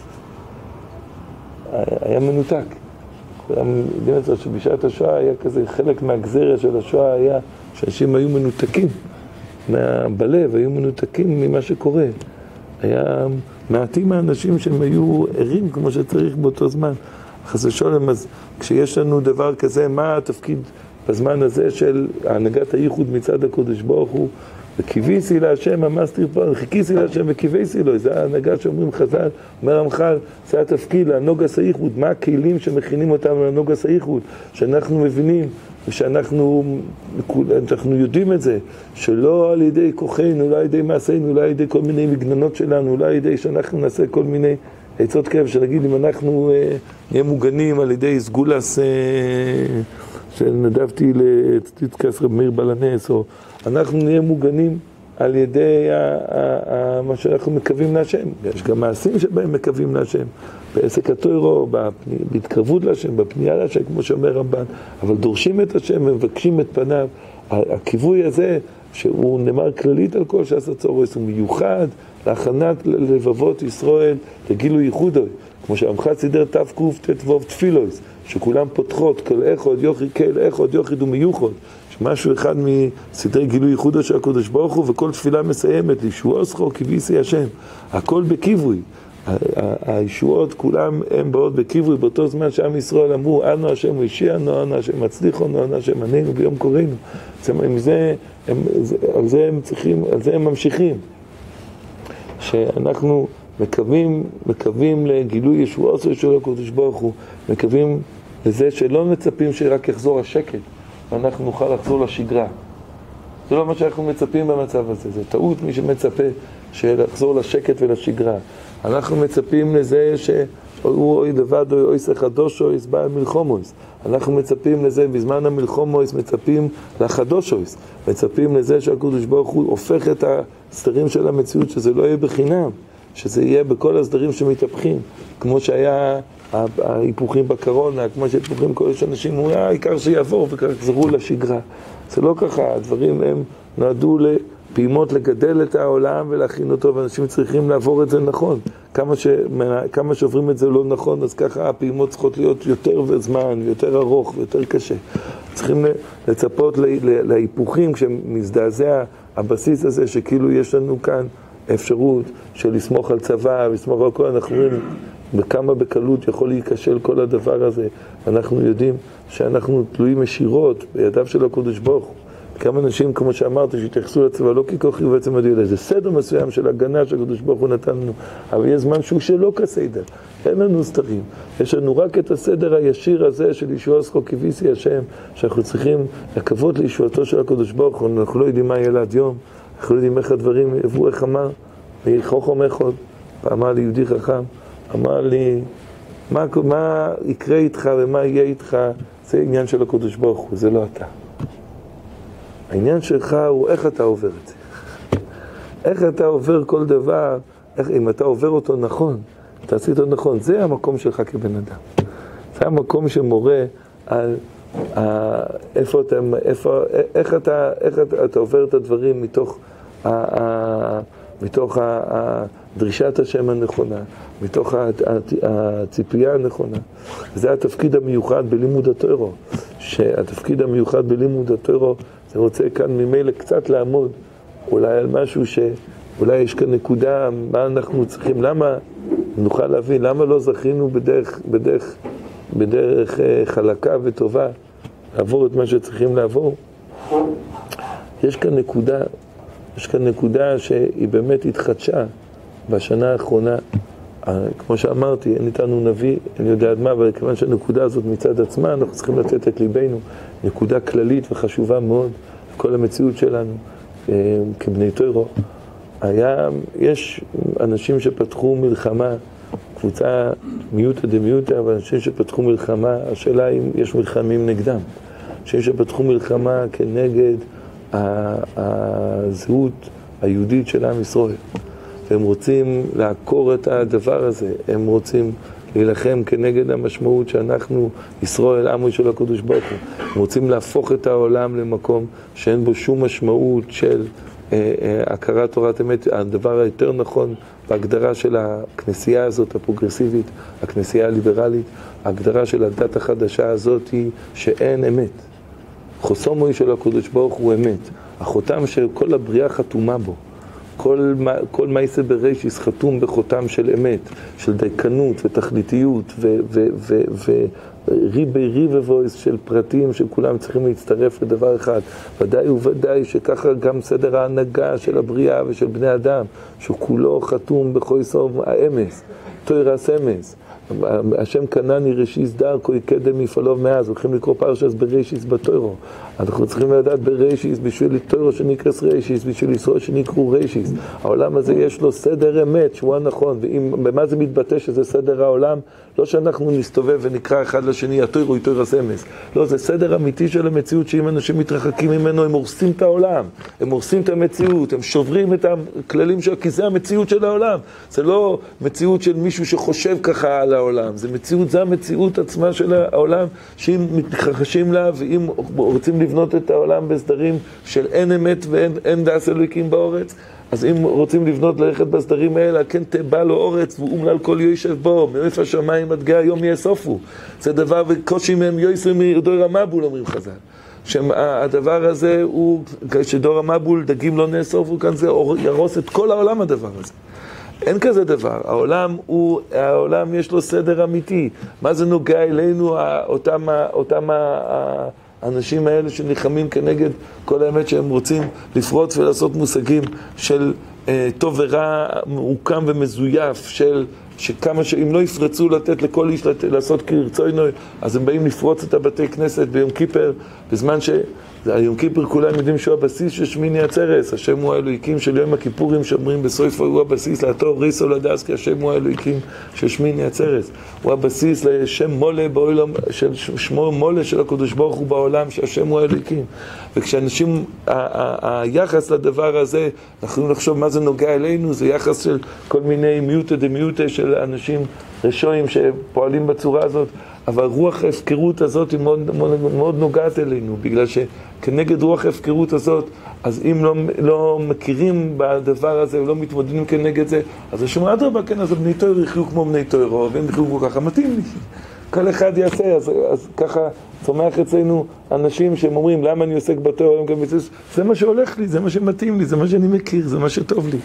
Speaker 1: היה מנותק. כולם יודעים את זה, שבשעת השואה היה כזה, חלק מהגזרה של השואה היה שאנשים היו מנותקים בלב, היו מנותקים ממה שקורה. היה מעטים האנשים שהם היו ערים כמו שצריך באותו זמן. חס ושלום, אז כשיש לנו דבר כזה, מה התפקיד בזמן הזה של הנהגת הייחוד מצד הקדוש ברוך הוא? וקיוויסי להשם, אמסתיר פה, חיכיסי להשם וקיוויסי לו, זה ההנהגה שאומרים חז"ל, אומר המח"ל, זה התפקיד להנהגת הייחוד, מה הכלים שמכינים אותנו להנהגת הייחוד, שאנחנו מבינים ושאנחנו יודעים את זה, שלא על ידי כוחנו, לא על ידי מעשינו, לא על ידי כל מיני מגננות שלנו, לא על ידי שאנחנו נעשה כל מיני עצות כאב, שנגיד אם אנחנו נהיה מוגנים על ידי סגולס שנדבתי לצדקס רב מאיר בלנס, או אנחנו נהיה מוגנים על ידי מה שאנחנו מקווים להשם. יש גם מעשים שבהם מקווים להשם, בעסק התוירו, בהתקרבות להשם, בפנייה להשם, כמו שאומר רמב"ן, אבל דורשים את השם ומבקשים את פניו. הכיווי הזה, שהוא נאמר כללית על כל שעשה צורוס, הוא מיוחד להכנת לבבות ישראל לגילוי ייחודו, כמו שהמח"ל סידר תקט"ו תפילוס, שכולם פותחות, כל אחד יוכי, כל אחד יוכיד ומיוחד, שמשהו אחד מסדרי גילוי ייחודו של הקדוש ברוך הוא, וכל תפילה מסיימת, לישועוסכו קיוויסי השם, הכל בכיווי. הישועות כולם הם באות בכיווי, באותו זמן שעם ישראל אמרו, אנו השם וישיענו, אנו השם מצליחנו, אנו השם עננו ביום קוראנו. על זה הם ממשיכים. שאנחנו מקווים לגילוי ישועו של הקדוש ברוך הוא, מקווים לזה שלא מצפים שרק יחזור השקט, ואנחנו נוכל לחזור לשגרה. זה לא מה שאנחנו מצפים במצב הזה, זה טעות מי שמצפה שלחזור לשקט ולשגרה. אנחנו מצפים לזה שהוא אוי לבד או אוי סחדושו יסבע מלחומויס. אנחנו מצפים לזה, בזמן המלחומויס מצפים לחדושו, מצפים לזה שהקדוש ברוך הוא הופך את הסדרים של המציאות, שזה לא יהיה בחינם, שזה יהיה בכל הסדרים שמתהפכים, כמו שהיה ההיפוכים בקורונה, כמו שההיפוכים כל שאנשים אומרים, העיקר שיעבור וכחזרו לשגרה. זה לא ככה, הדברים הם נועדו לפעימות לגדל את העולם ולהכין אותו, ואנשים צריכים לעבור את זה נכון. כמה שעוברים את זה לא נכון, אז ככה הפעימות צריכות להיות יותר זמן, יותר ארוך ויותר קשה. צריכים לצפות להיפוכים כשמזדעזע הבסיס הזה, שכאילו יש לנו כאן אפשרות של לסמוך על צבא ולסמוך על כל, אנחנו רואים בכמה בקלות יכול להיכשל כל הדבר הזה. אנחנו יודעים שאנחנו תלויים ישירות בידיו של הקדוש ברוך הוא. כמה אנשים, כמו שאמרתי, שהתייחסו לצבא לא ככוחי ובעצם מדויק, זה סדר מסוים של הגנה שהקדוש ברוך הוא נתן לנו, אבל יש זמן שהוא שלא כסדר, אין לנו סתרים, יש לנו רק את הסדר הישיר הזה של ישועוסכו קיוויסי השם, שאנחנו צריכים לקוות לישועתו של הקדוש ברוך הוא. אנחנו לא יודעים מה יהיה לעד יום, אנחנו לא יודעים איך הדברים יבואו, איך אמר חוכם אחד, אמר לי יהודי חכם, אמר לי מה יקרה איתך ומה יהיה איתך, זה עניין של הקדוש ברוך הוא, זה לא אתה. העניין שלך הוא איך אתה עובר את זה. איך אתה עובר כל דבר, אם אתה עובר אותו נכון, אתה עשית אותו נכון, זה המקום שלך כבן אדם. זה המקום שמורה על איך אתה עובר את הדברים מתוך דרישת השם הנכונה, מתוך הציפייה הנכונה. זה התפקיד המיוחד בלימוד התורה, שהתפקיד המיוחד בלימוד התורה זה רוצה כאן ממילא קצת לעמוד אולי על משהו שאולי יש כאן נקודה, מה אנחנו צריכים, למה נוכל להבין, למה לא זכינו בדרך חלקה וטובה לעבור את מה שצריכים לעבור. יש כאן נקודה שהיא באמת התחדשה בשנה האחרונה. כמו שאמרתי, אין איתנו נביא, אני יודע עד מה, אבל כיוון שהנקודה הזאת מצד עצמה, אנחנו צריכים לתת את ליבנו, נקודה כללית וחשובה מאוד, כל המציאות שלנו כבני תורה. יש אנשים שפתחו מלחמה קבוצה מיעוטה דמיעוטה, אבל אנשים שפתחו מלחמה, השאלה אם יש מלחמים נגדם. אנשים שפתחו מלחמה כנגד הזהות היהודית של עם ישראל. והם רוצים לעקור את הדבר הזה, הם רוצים להילחם כנגד המשמעות שאנחנו, ישראל, עמו של הקדוש ברוך הוא. הם רוצים להפוך את העולם למקום שאין בו שום משמעות של הכרת תורת אמת. הדבר היותר נכון בהגדרה של הכנסייה הזאת, הפרוגרסיבית, הכנסייה הליברלית, ההגדרה של הדת החדשה הזאת היא שאין אמת. חוסמו של הקדוש ברוך הוא אמת. החותם שכל הבריאה חתומה בו. כל מעשה בראשיס חתום בחותם של אמת, של דייקנות ותכליתיות וריבי וויס של פרטים שכולם צריכים להצטרף לדבר אחד. ודאי וודאי שככה גם סדר ההנהגה של הבריאה ושל בני אדם, שכולו חתום בחויסו האמס, תוירס אמס. השם קנני ראשיס דרכו יקדם מפעלו מאז. הולכים לקרוא פרשת בראשיס בתוירו. אנחנו צריכים לדעת בראשיס בשביל תוירו שנקרא ראשיס, בשביל ישראל שנקראו ראשיס. העולם הזה יש לו סדר אמת שהוא הנכון, ובמה זה מתבטא שזה סדר העולם? לא שאנחנו נסתובב ונקרא אחד לשני התוירו היא תוירס אמס. לא, זה סדר אמיתי של המציאות, שאם אנשים מתרחקים ממנו הם הורסים את העולם, הם הורסים את המציאות, הם שוברים את הכללים של, כי זה המציאות של העולם. זה לא מציאות של מישהו שחושב ככה על העולם, זה מציאות, זה המציאות עצמה של העולם, שאם מתרחשים לה ואם רוצים לבנות את העולם בסדרים של אין אמת ואין דעת אלוקים באורץ, אז אם רוצים לבנות ללכת בסדרים האלה, כן תבא לו אורץ ואומלל כל יושב בו, מאיפה השמיים עד גיא היום יאסופו. זה דבר וקושי מהם יויסו מדור המבול, אומרים חז"ל. שהדבר הזה הוא, כשדור המבול דגים לא נאסופו, כאן זה ירוס את כל העולם הדבר הזה. אין כזה דבר. העולם יש לו סדר אמיתי. מה זה נוגע אלינו, אותם האנשים האלה שנלחמים כנגד כל האמת, שהם רוצים לפרוץ ולעשות מושגים של טוב ורע מעוקם ומזויף, שכמה שאם לא יפרצו לתת לכל איש לעשות כרצונו, אז הם באים לפרוץ את הבתי כנסת ביום כיפר, בזמן יום כיפר כולם יודעים שהוא הבסיס של שמיני עצרס. השם הוא האלוהיקים של יום הכיפורים שאומרים בסויפו, הוא הבסיס לעתור ריסו לדס, כי השם הוא האלוהיקים של שמיני עצרס. הוא הבסיס לשם מולה בעולם, של שמו מולה של הקדוש ברוך הוא בעולם, שהשם הוא האלוהיקים. וכשאנשים, היחס לדבר הזה, אנחנו יכולים לחשוב מה זה נוגע אלינו, זה יחס של כל מיני מיוטה דמיוטה של אנשים רשועים שפועלים בצורה הזאת. אבל רוח ההפקרות הזאת היא מאוד נוגעת אלינו, בגלל שכנגד רוח ההפקרות הזאת, אז אם לא מכירים בדבר הזה ולא מתמודדים כנגד זה, אז השומע אדרבה, כן, אז בני תוירו יחיו כמו בני תוירו, והם יחיו כל ככה מתאים לי. כל אחד יעשה, אז ככה צומח אצלנו אנשים שהם אומרים, למה אני עוסק בתוירו? זה מה שהולך לי, זה מה שמתאים לי, זה מה שאני מכיר, זה מה שטוב לי.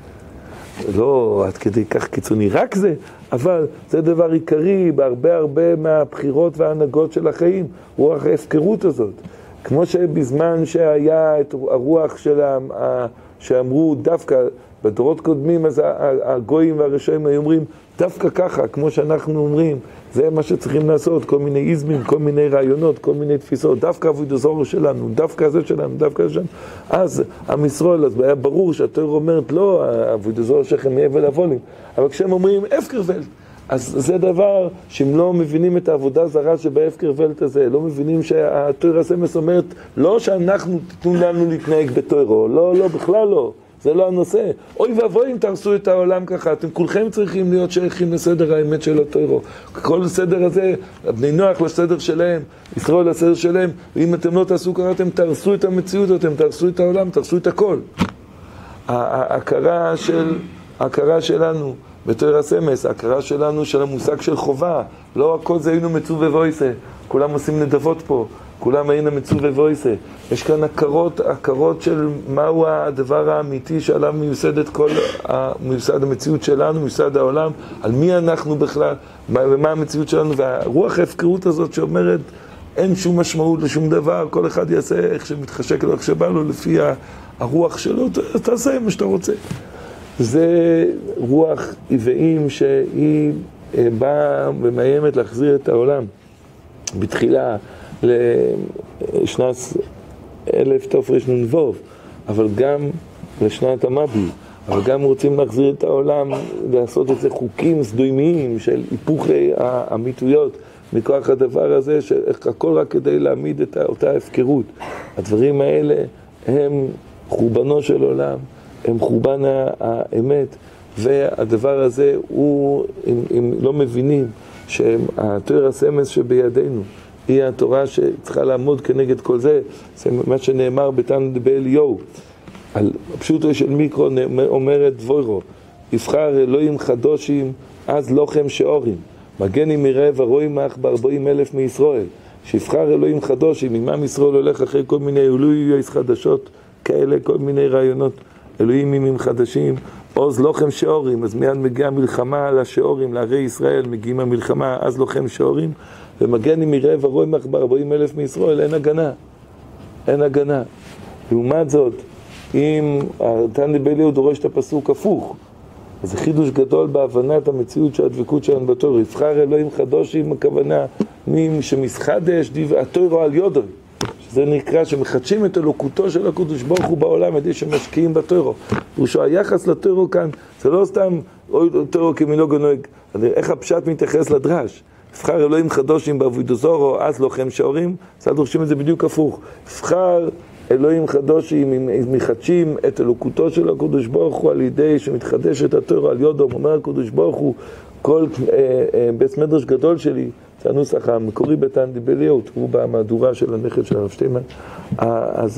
Speaker 1: לא עד כדי כך קיצוני, רק זה, אבל זה דבר עיקרי בהרבה מהבחירות וההנהגות של החיים, רוח ההפקרות הזאת. כמו שבזמן שהיה את הרוח שאמרו דווקא, בדורות קודמים, אז הגויים והרשעים היו אומרים, דווקא ככה, כמו שאנחנו אומרים, זה מה שצריכים לעשות, כל מיני איזמים, כל מיני רעיונות, כל מיני תפיסות, דווקא עבודה זרה שלנו, דווקא זה שלנו, דווקא זה שלנו. אז עם ישראל, אז היה ברור שהתורה אומרת, לא, עבודה זרה שלכם יהיה ולבולים, אבל כשהם אומרים, הפקר ולט, אז זה דבר שהם לא מבינים את העבודה זרה שבהפקר ולט הזה, לא מבינים שהתורה הסמס אומרת, לא שאנחנו תיתנו לנו להתנהג בתורה, לא, בכלל לא. זה לא הנושא. אוי ואבוי אם תרסו את העולם ככה, אתם כולכם צריכים להיות שייכים לסדר האמת של התורה. כל הסדר הזה, בני נוח לסדר שלהם, ישראל לסדר שלהם, ואם אתם לא תעשו ככה, אתם תרסו את המציאות, אתם תרסו את העולם, תרסו את הכל. ההכרה שלנו, בתורה הסמס, ההכרה שלנו של המושג של חובה, לא הכל זה היינו מצווה ובויסה, כולם עושים נדבות פה. כולם היינו מצווה ובויסה. יש כאן הכרות של מהו הדבר האמיתי שעליו מיוסד המציאות שלנו, מיוסד העולם, על מי אנחנו בכלל, ומה המציאות שלנו, והרוח ההפקרות הזאת שאומרת, אין שום משמעות לשום דבר, כל אחד יעשה איך שמתחשק לו, איך שבא לו, לפי הרוח שלו, תעשה מה שאתה רוצה. זה רוח עוועים שהיא באה ומאיימת להחזיר את העולם. בתחילה, לשנת 1000 תרנ"ו, אבל גם לשנת המבול. אבל גם רוצים להחזיר את העולם, לעשות את זה חוקים סדוימיים של היפוכי האמיתויות מכוח הדבר הזה, שהכל רק כדי להעמיד את אותה הפקרות. הדברים האלה הם חורבנו של עולם, הם חורבן האמת, והדבר הזה הוא, אם לא מבינים שהתורה סמס שבידינו היא התורה שצריכה לעמוד כנגד כל זה, זה מה שנאמר בתנא באליהו, על פשוטו של מיקרו אומרת דבורו, יבחר אלוהים חדושים אז לוחם שאורים, מגני מראה ורואים אך ב40,000 מישראל, שיבחר אלוהים חדושים, אם עם ישראל הולך אחרי כל מיני אלוהים חדשות כאלה, כל מיני רעיונות אלוהים ימים חדשים, עוז לוחם שאורים, אז מיד מגיעה מלחמה על השאורים, לערי ישראל מגיעים המלחמה, אז לוחם שאורים, ומגני מראה ורואים אך ב40,000 מישראל, אין הגנה, אין הגנה. לעומת זאת, אם תנא באליהו דורש את הפסוק הפוך, אז זה חידוש גדול בהבנת המציאות של הדבקות שלנו בתורה. יבחר אלוהים חדושים, הכוונה מי שמסחדש התורה על יודוי, שזה נקרא שמחדשים את אלוקותו של הקדוש ברוך הוא בעולם, ידי שמשקיעים בתורה. פירושו היחס לתורה כאן, זה לא סתם תורה כמנהגו נוהג, איך הפשט מתייחס לדרש. יבחר אלוהים חדושים בעבודה זרה, אז לוחם שאורים, אז דורשים את זה בדיוק הפוך. יבחר אלוהים חדושים, מחדשים את אלוקותו של הקדוש ברוך הוא על ידי שמתחדשת התורה על יודו, אומר הקדוש ברוך הוא, כל בית מדרש גדול שלי, זה הנוסח המקורי בתנא באליהו, תראו במהדורה של הנכד של הרב שטיינמן, אז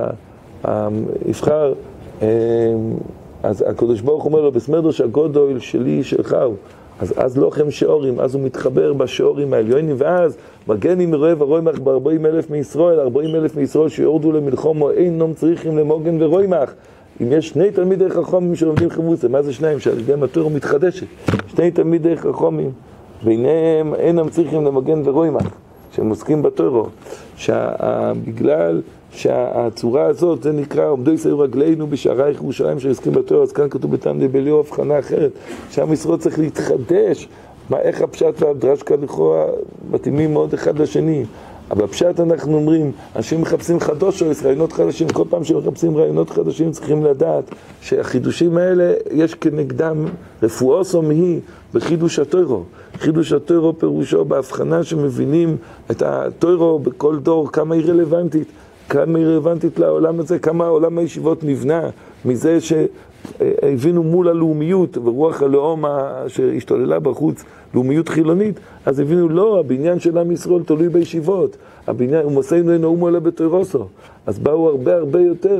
Speaker 1: יבחר, אז הקדוש ברוך הוא אומר לו, בית מדרש הגדול שלי שלך הוא, אז לוחם שאורים, אז הוא מתחבר בשאורים העליונים, ואז מגני מראה ורואים אך ב40,000 מישראל, 40,000 מישראל שיורדו למלחמה, אינם צריכים למוגן ורואים אך. אם יש שני תלמידי חכמים שלומדים חיבוסה, מה זה שניים? שעל ידי התורה מתחדשת. שני תלמידי חכמים, ביניהם אינם צריכים למוגן ורואים אך, שהם עוסקים בתורה. בגלל שהצורה הזאת, זה נקרא עומדו ישאו רגלינו בשערייך ירושלים שעוסקים בתורה, אז כאן כתוב בתנא באליהו הבחנה אחרת, שעם ישראל צריך להתחדש. איך הפשט והדרש כאן לכאורה מתאימים מאוד אחד לשני, אבל הפשט אנחנו אומרים, אנשים מחפשים חדושות, רעיונות חדשים, כל פעם שמחפשים רעיונות חדשים צריכים לדעת שהחידושים האלה יש כנגדם רפואו סומהי בחידוש התורה. חידוש התורה פירושו בהבחנה שמבינים את התורה בכל דור, כמה היא רלוונטית, כמה היא רלוונטית לעולם הזה, כמה עולם הישיבות נבנה מזה שהבינו מול הלאומיות ורוח הלאום שהשתוללה בחוץ, לאומיות חילונית, אז הבינו לא, הבניין של עם ישראל תלוי בישיבות, הבניין, הוא מוסעים לנאום עולה בתוירוסו, אז באו הרבה יותר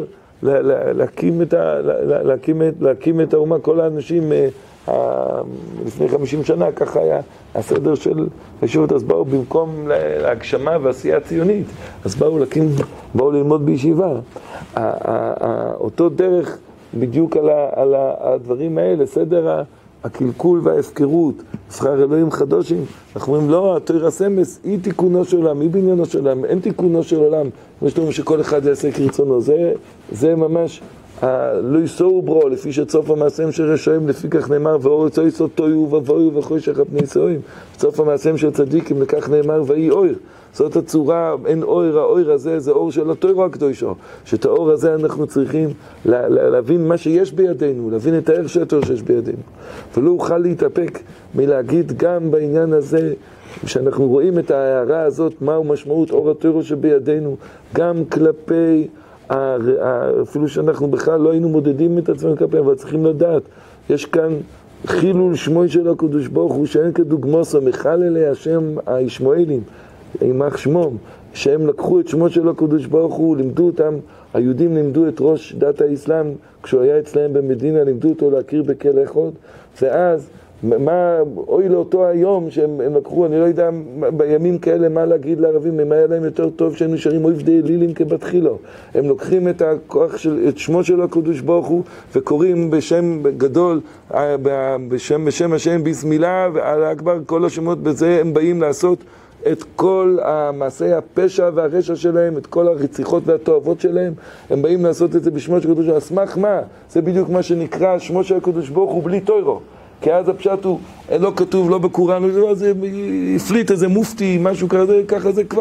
Speaker 1: להקים את האומה, כל האנשים לפני 50 שנה, ככה היה הסדר של הישיבות, אז באו במקום להגשמה ועשייה ציונית, אז באו ללמוד בישיבה. אותו דרך בדיוק על הדברים האלה, סדר הקלקול וההפקרות, יבחר אלוהים חדושים, אנחנו אומרים לא, התורה סמס היא תיקונו של עולם, היא בניינו של עולם, אין תיקונו של עולם, יש לנו שכל אחד יעשה כרצונו, זה ממש לא יסעו ברו, לפי שצוף המעשים של רשעים, לפי כך נאמר, ואור יצא יסוד תויו ובואו וחושך על פני יסועים, צוף המעשים של צדיקים, לכך נאמר, ויהי אור. זאת הצורה, אין אור, האור הזה זה אור של התורה הקדושה, שאת האור הזה אנחנו צריכים להבין מה שיש בידינו, להבין את הערך של התורה שיש בידינו. ולא אוכל להתאפק מלהגיד גם בעניין הזה, שאנחנו רואים את ההערה הזאת, מהו משמעות אור התורה שבידינו, גם כלפי אפילו שאנחנו בכלל לא היינו מודדים את עצמנו כלפי, אבל צריכים לדעת, יש כאן חילול שמו של הקדוש ברוך הוא, שאין כדוגמוסו, מחללי השם הישמעאלים, יימח שמם, שהם לקחו את שמו של הקדוש ברוך הוא, לימדו אותם, היהודים לימדו את ראש דת האסלאם, כשהוא היה אצלהם במדינה, לימדו אותו להכיר בכל אחד, ואז אוי לאותו היום שהם לקחו, אני לא יודע בימים כאלה מה להגיד לערבים, אם היה להם יותר טוב שהם נשארים אויבדי אלילים כבתחילו. הם לוקחים את הכוח את שמו של הקדוש ברוך הוא וקוראים בשם גדול, בשם השם ביסמילה ועל אכבר, כל השמות בזה הם באים לעשות את כל מעשי הפשע והרשע שלהם, את כל הרציחות והתועבות שלהם, הם באים לעשות את זה בשמו של הקדוש ברוך הוא. אסמך מה? זה בדיוק מה שנקרא שמו של הקדוש ברוך הוא בלי תוירו. כי אז הפשט הוא, לא כתוב, לא בקוראן, זה הפליט איזה מופתי, משהו כזה, ככה זה כבר,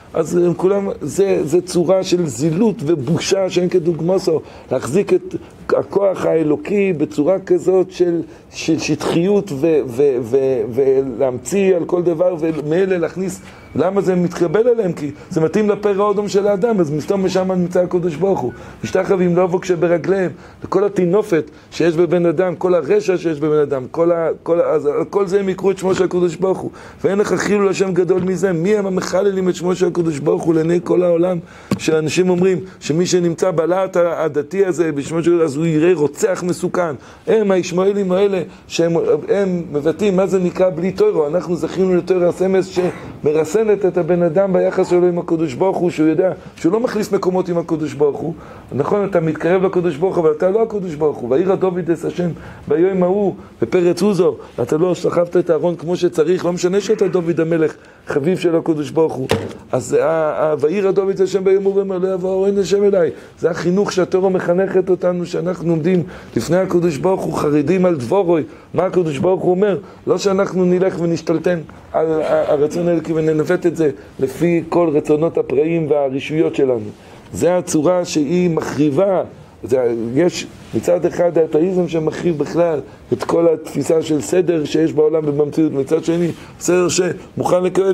Speaker 1: אז הם כולם, זה צורה של זילות ובושה שאין כדוגמתו, להחזיק את הכוח האלוקי בצורה כזאת של שטחיות ולהמציא על כל דבר ומאלה להכניס. למה זה מתקבל עליהם? כי זה מתאים לפרא האודום של האדם, אז מסתום משם נמצא הקדוש ברוך הוא. משתחווים לא אבוק שברגליהם, וכל התינופת שיש בבן אדם, כל הרשע שיש בבן אדם, כל זה הם יקרו את שמו של הקדוש ברוך הוא. ואין לך חילול השם גדול מזה. מי הם המחללים את שמו של הקדוש ברוך הוא לעיני כל העולם? שאנשים אומרים שמי שנמצא בלהט הדתי הזה, בשמו של, אז הוא יראה רוצח מסוכן. הם הישמעאלים האלה שהם מבטאים מה זה נקרא בלי תוירו. אנחנו זכינו לתוירו הסמס שמרסנת את הבן אדם ביחס שלו עם הקדוש ברוך הוא, שהוא יודע שהוא לא מחליף מקומות עם הקדוש ברוך הוא. נכון, אתה מתקרב לקדוש ברוך הוא, אבל אתה לא הקדוש ברוך הוא. וירא דוד את השם ביום ההוא בפרץ עוזו, אתה לא שכבת את הארון כמו שצריך, לא משנה שאתה דוד המלך חביב של הקדוש ברוך הוא. אז וירא דוד את השם ביום ההוא ואומר לא יבוא אורן השם אליי. זה החינוך שהתורה מחנכת אותנו, שאנחנו עומדים לפני הקדוש ברוך הוא חרדים על דבורוי. מה הקדוש ברוך הוא אומר? לא שאנחנו נלך ונשתלטן על הרצון האלוקי וננווט את זה לפי כל רצונות הפראים והרישויות שלנו. זה הצורה שהיא מחריבה. יש מצד אחד האתאיזם שמחריב בכלל את כל התפיסה של סדר שיש בעולם ובמציאות, מצד שני סדר שמוכן לקבל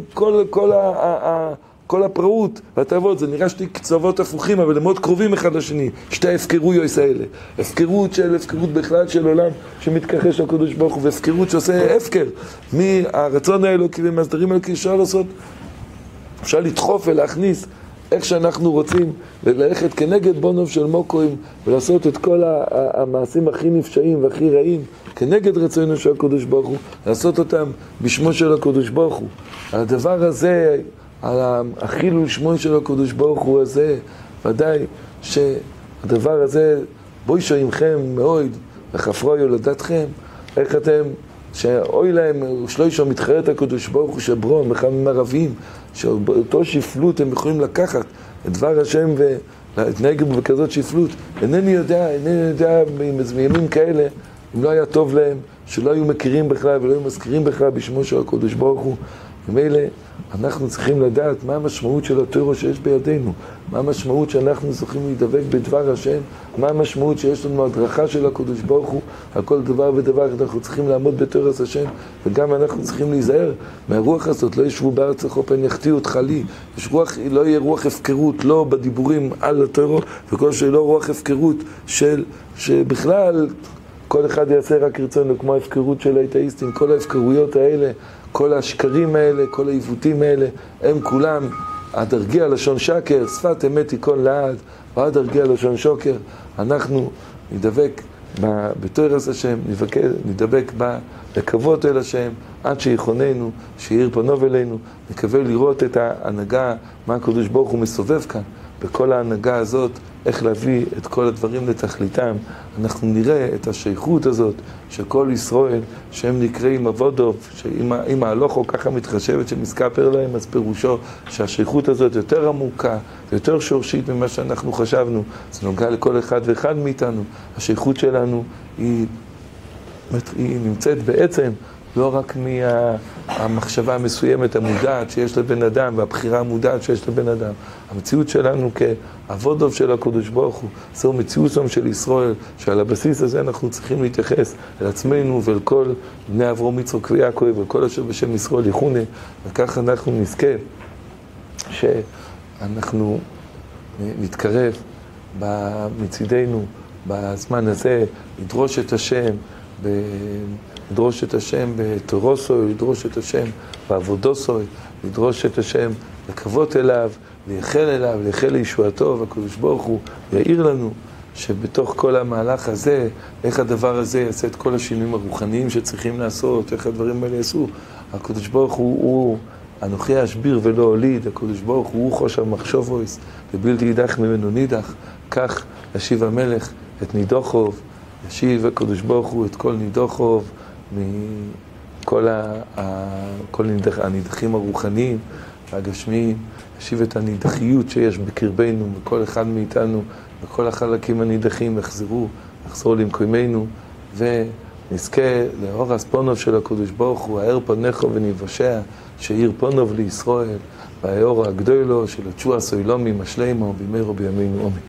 Speaker 1: כל הפראות והתאבות. זה נראה שתי קצוות הפוכים אבל הם מאוד קרובים אחד לשני, שתי ההפקרויות האלה, הפקרות בכלל של עולם שמתכחש לקדוש ברוך הוא, והפקרות שעושה הפקר מהרצון האלוקי ומהסדרים האלוקי. אפשר לדחוף ולהכניס איך שאנחנו רוצים וללכת כנגד בונוב של מוקוים ולעשות את כל המעשים הכי נפשעים והכי רעים כנגד רצונו של הקדוש ברוך הוא, לעשות אותם בשמו של הקדוש ברוך הוא. הדבר הזה, על החילול שמו של הקדוש ברוך הוא הזה, ודאי שהדבר הזה בואי שעמכם מאוד וחפרו יולדתכם, איך אתם שאוי להם שלושה מתחרט הקדוש ברוך הוא שברום מחמים ערבים, שאותו שפלות הם יכולים לקחת את דבר השם ולהתנהג בכזאת שפלות. אינני יודע בימים כאלה אם לא היה טוב להם שלא היו מכירים בכלל ולא היו מזכירים בכלל בשמו של הקדוש ברוך הוא. ומילא אנחנו צריכים לדעת מה המשמעות של התורה שיש בידינו, מה המשמעות שאנחנו צריכים להידבק בדבר השם, מה המשמעות שיש לנו הדרכה של הקדוש ברוך הוא על כל דבר ודבר. אנחנו צריכים לעמוד בתורת השם, וגם אנחנו צריכים להיזהר מהרוח הזאת. לא ישבו בארץ החופן יחטיאו אותך לי. לא יהיה רוח הפקרות, לא בדיבורים על התורה, וכל שלא רוח הפקרות שבכלל כל אחד יעשה רק רצונו, כמו ההפקרות של האתאיסטים. כל ההפקרויות האלה, כל השקרים האלה, כל העיוותים האלה, הם כולם עד הרגיע לשון שקר, שפת אמת תיכון לעד, ועד הרגיע לשון שוקר. אנחנו נדבק בתורת השם, נדבק לקוות אל השם, עד שיחוננו, שיאיר פניו אלינו, נקווה לראות את ההנהגה, מה הקדוש ברוך הוא מסובב כאן, בכל ההנהגה הזאת, איך להביא את כל הדברים לתכליתם. אנחנו נראה את השייכות הזאת של כל ישראל, שהם נקראים עבודוב, שאם ההלוכו ככה מתחשבת שמזכפר להם, אז פירושו שהשייכות הזאת יותר עמוקה, יותר שורשית ממה שאנחנו חשבנו. זה נוגע לכל אחד ואחד מאיתנו. השייכות שלנו היא נמצאת בעצם לא רק מהמחשבה המסוימת המודעת שיש לבן אדם והבחירה המודעת שיש לבן אדם. המציאות שלנו כעבודוב של הקדוש ברוך הוא, זו מציאותם של ישראל, שעל הבסיס הזה אנחנו צריכים להתייחס אל עצמנו ואל כל בני אברהם יצחק ויעקב וכל אשר בשם ישראל יחונה, וכך אנחנו נזכה שאנחנו נתקרב מצידנו בזמן הזה, לדרוש את השם, לדרוש את השם בתורוסוי, לדרוש את השם בעבודוסוי, לדרוש את השם לקוות אליו, לייחל אליו, לייחל לישועתו, והקדוש ברוך הוא יאיר לנו שבתוך כל המהלך הזה, איך הדבר הזה יעשה את כל השינויים הרוחניים שצריכים לעשות, איך הדברים האלה יעשו. הקדוש ברוך הוא אנוכי אשביר ולא הוליד, הקדוש ברוך הוא חושר מחשובויס, ובלתי יידח ממנו נידח. כך ישיב המלך את נידוחוב, ישיב הקדוש ברוך הוא את כל נידוחוב מכל הנידחים הרוחניים והגשמיים, ישיב את הנידחיות שיש בקרבנו, בכל אחד מאיתנו, בכל החלקים הנידחים יחזרו למקומנו, נזכה לאור הספונוב של הקדוש ברוך הוא, האר פונךו ונבושע, שאיר פונוב לישראל, והאור הגדולו של התשוע סוילומים השלימו, במהרה בימינו אמן.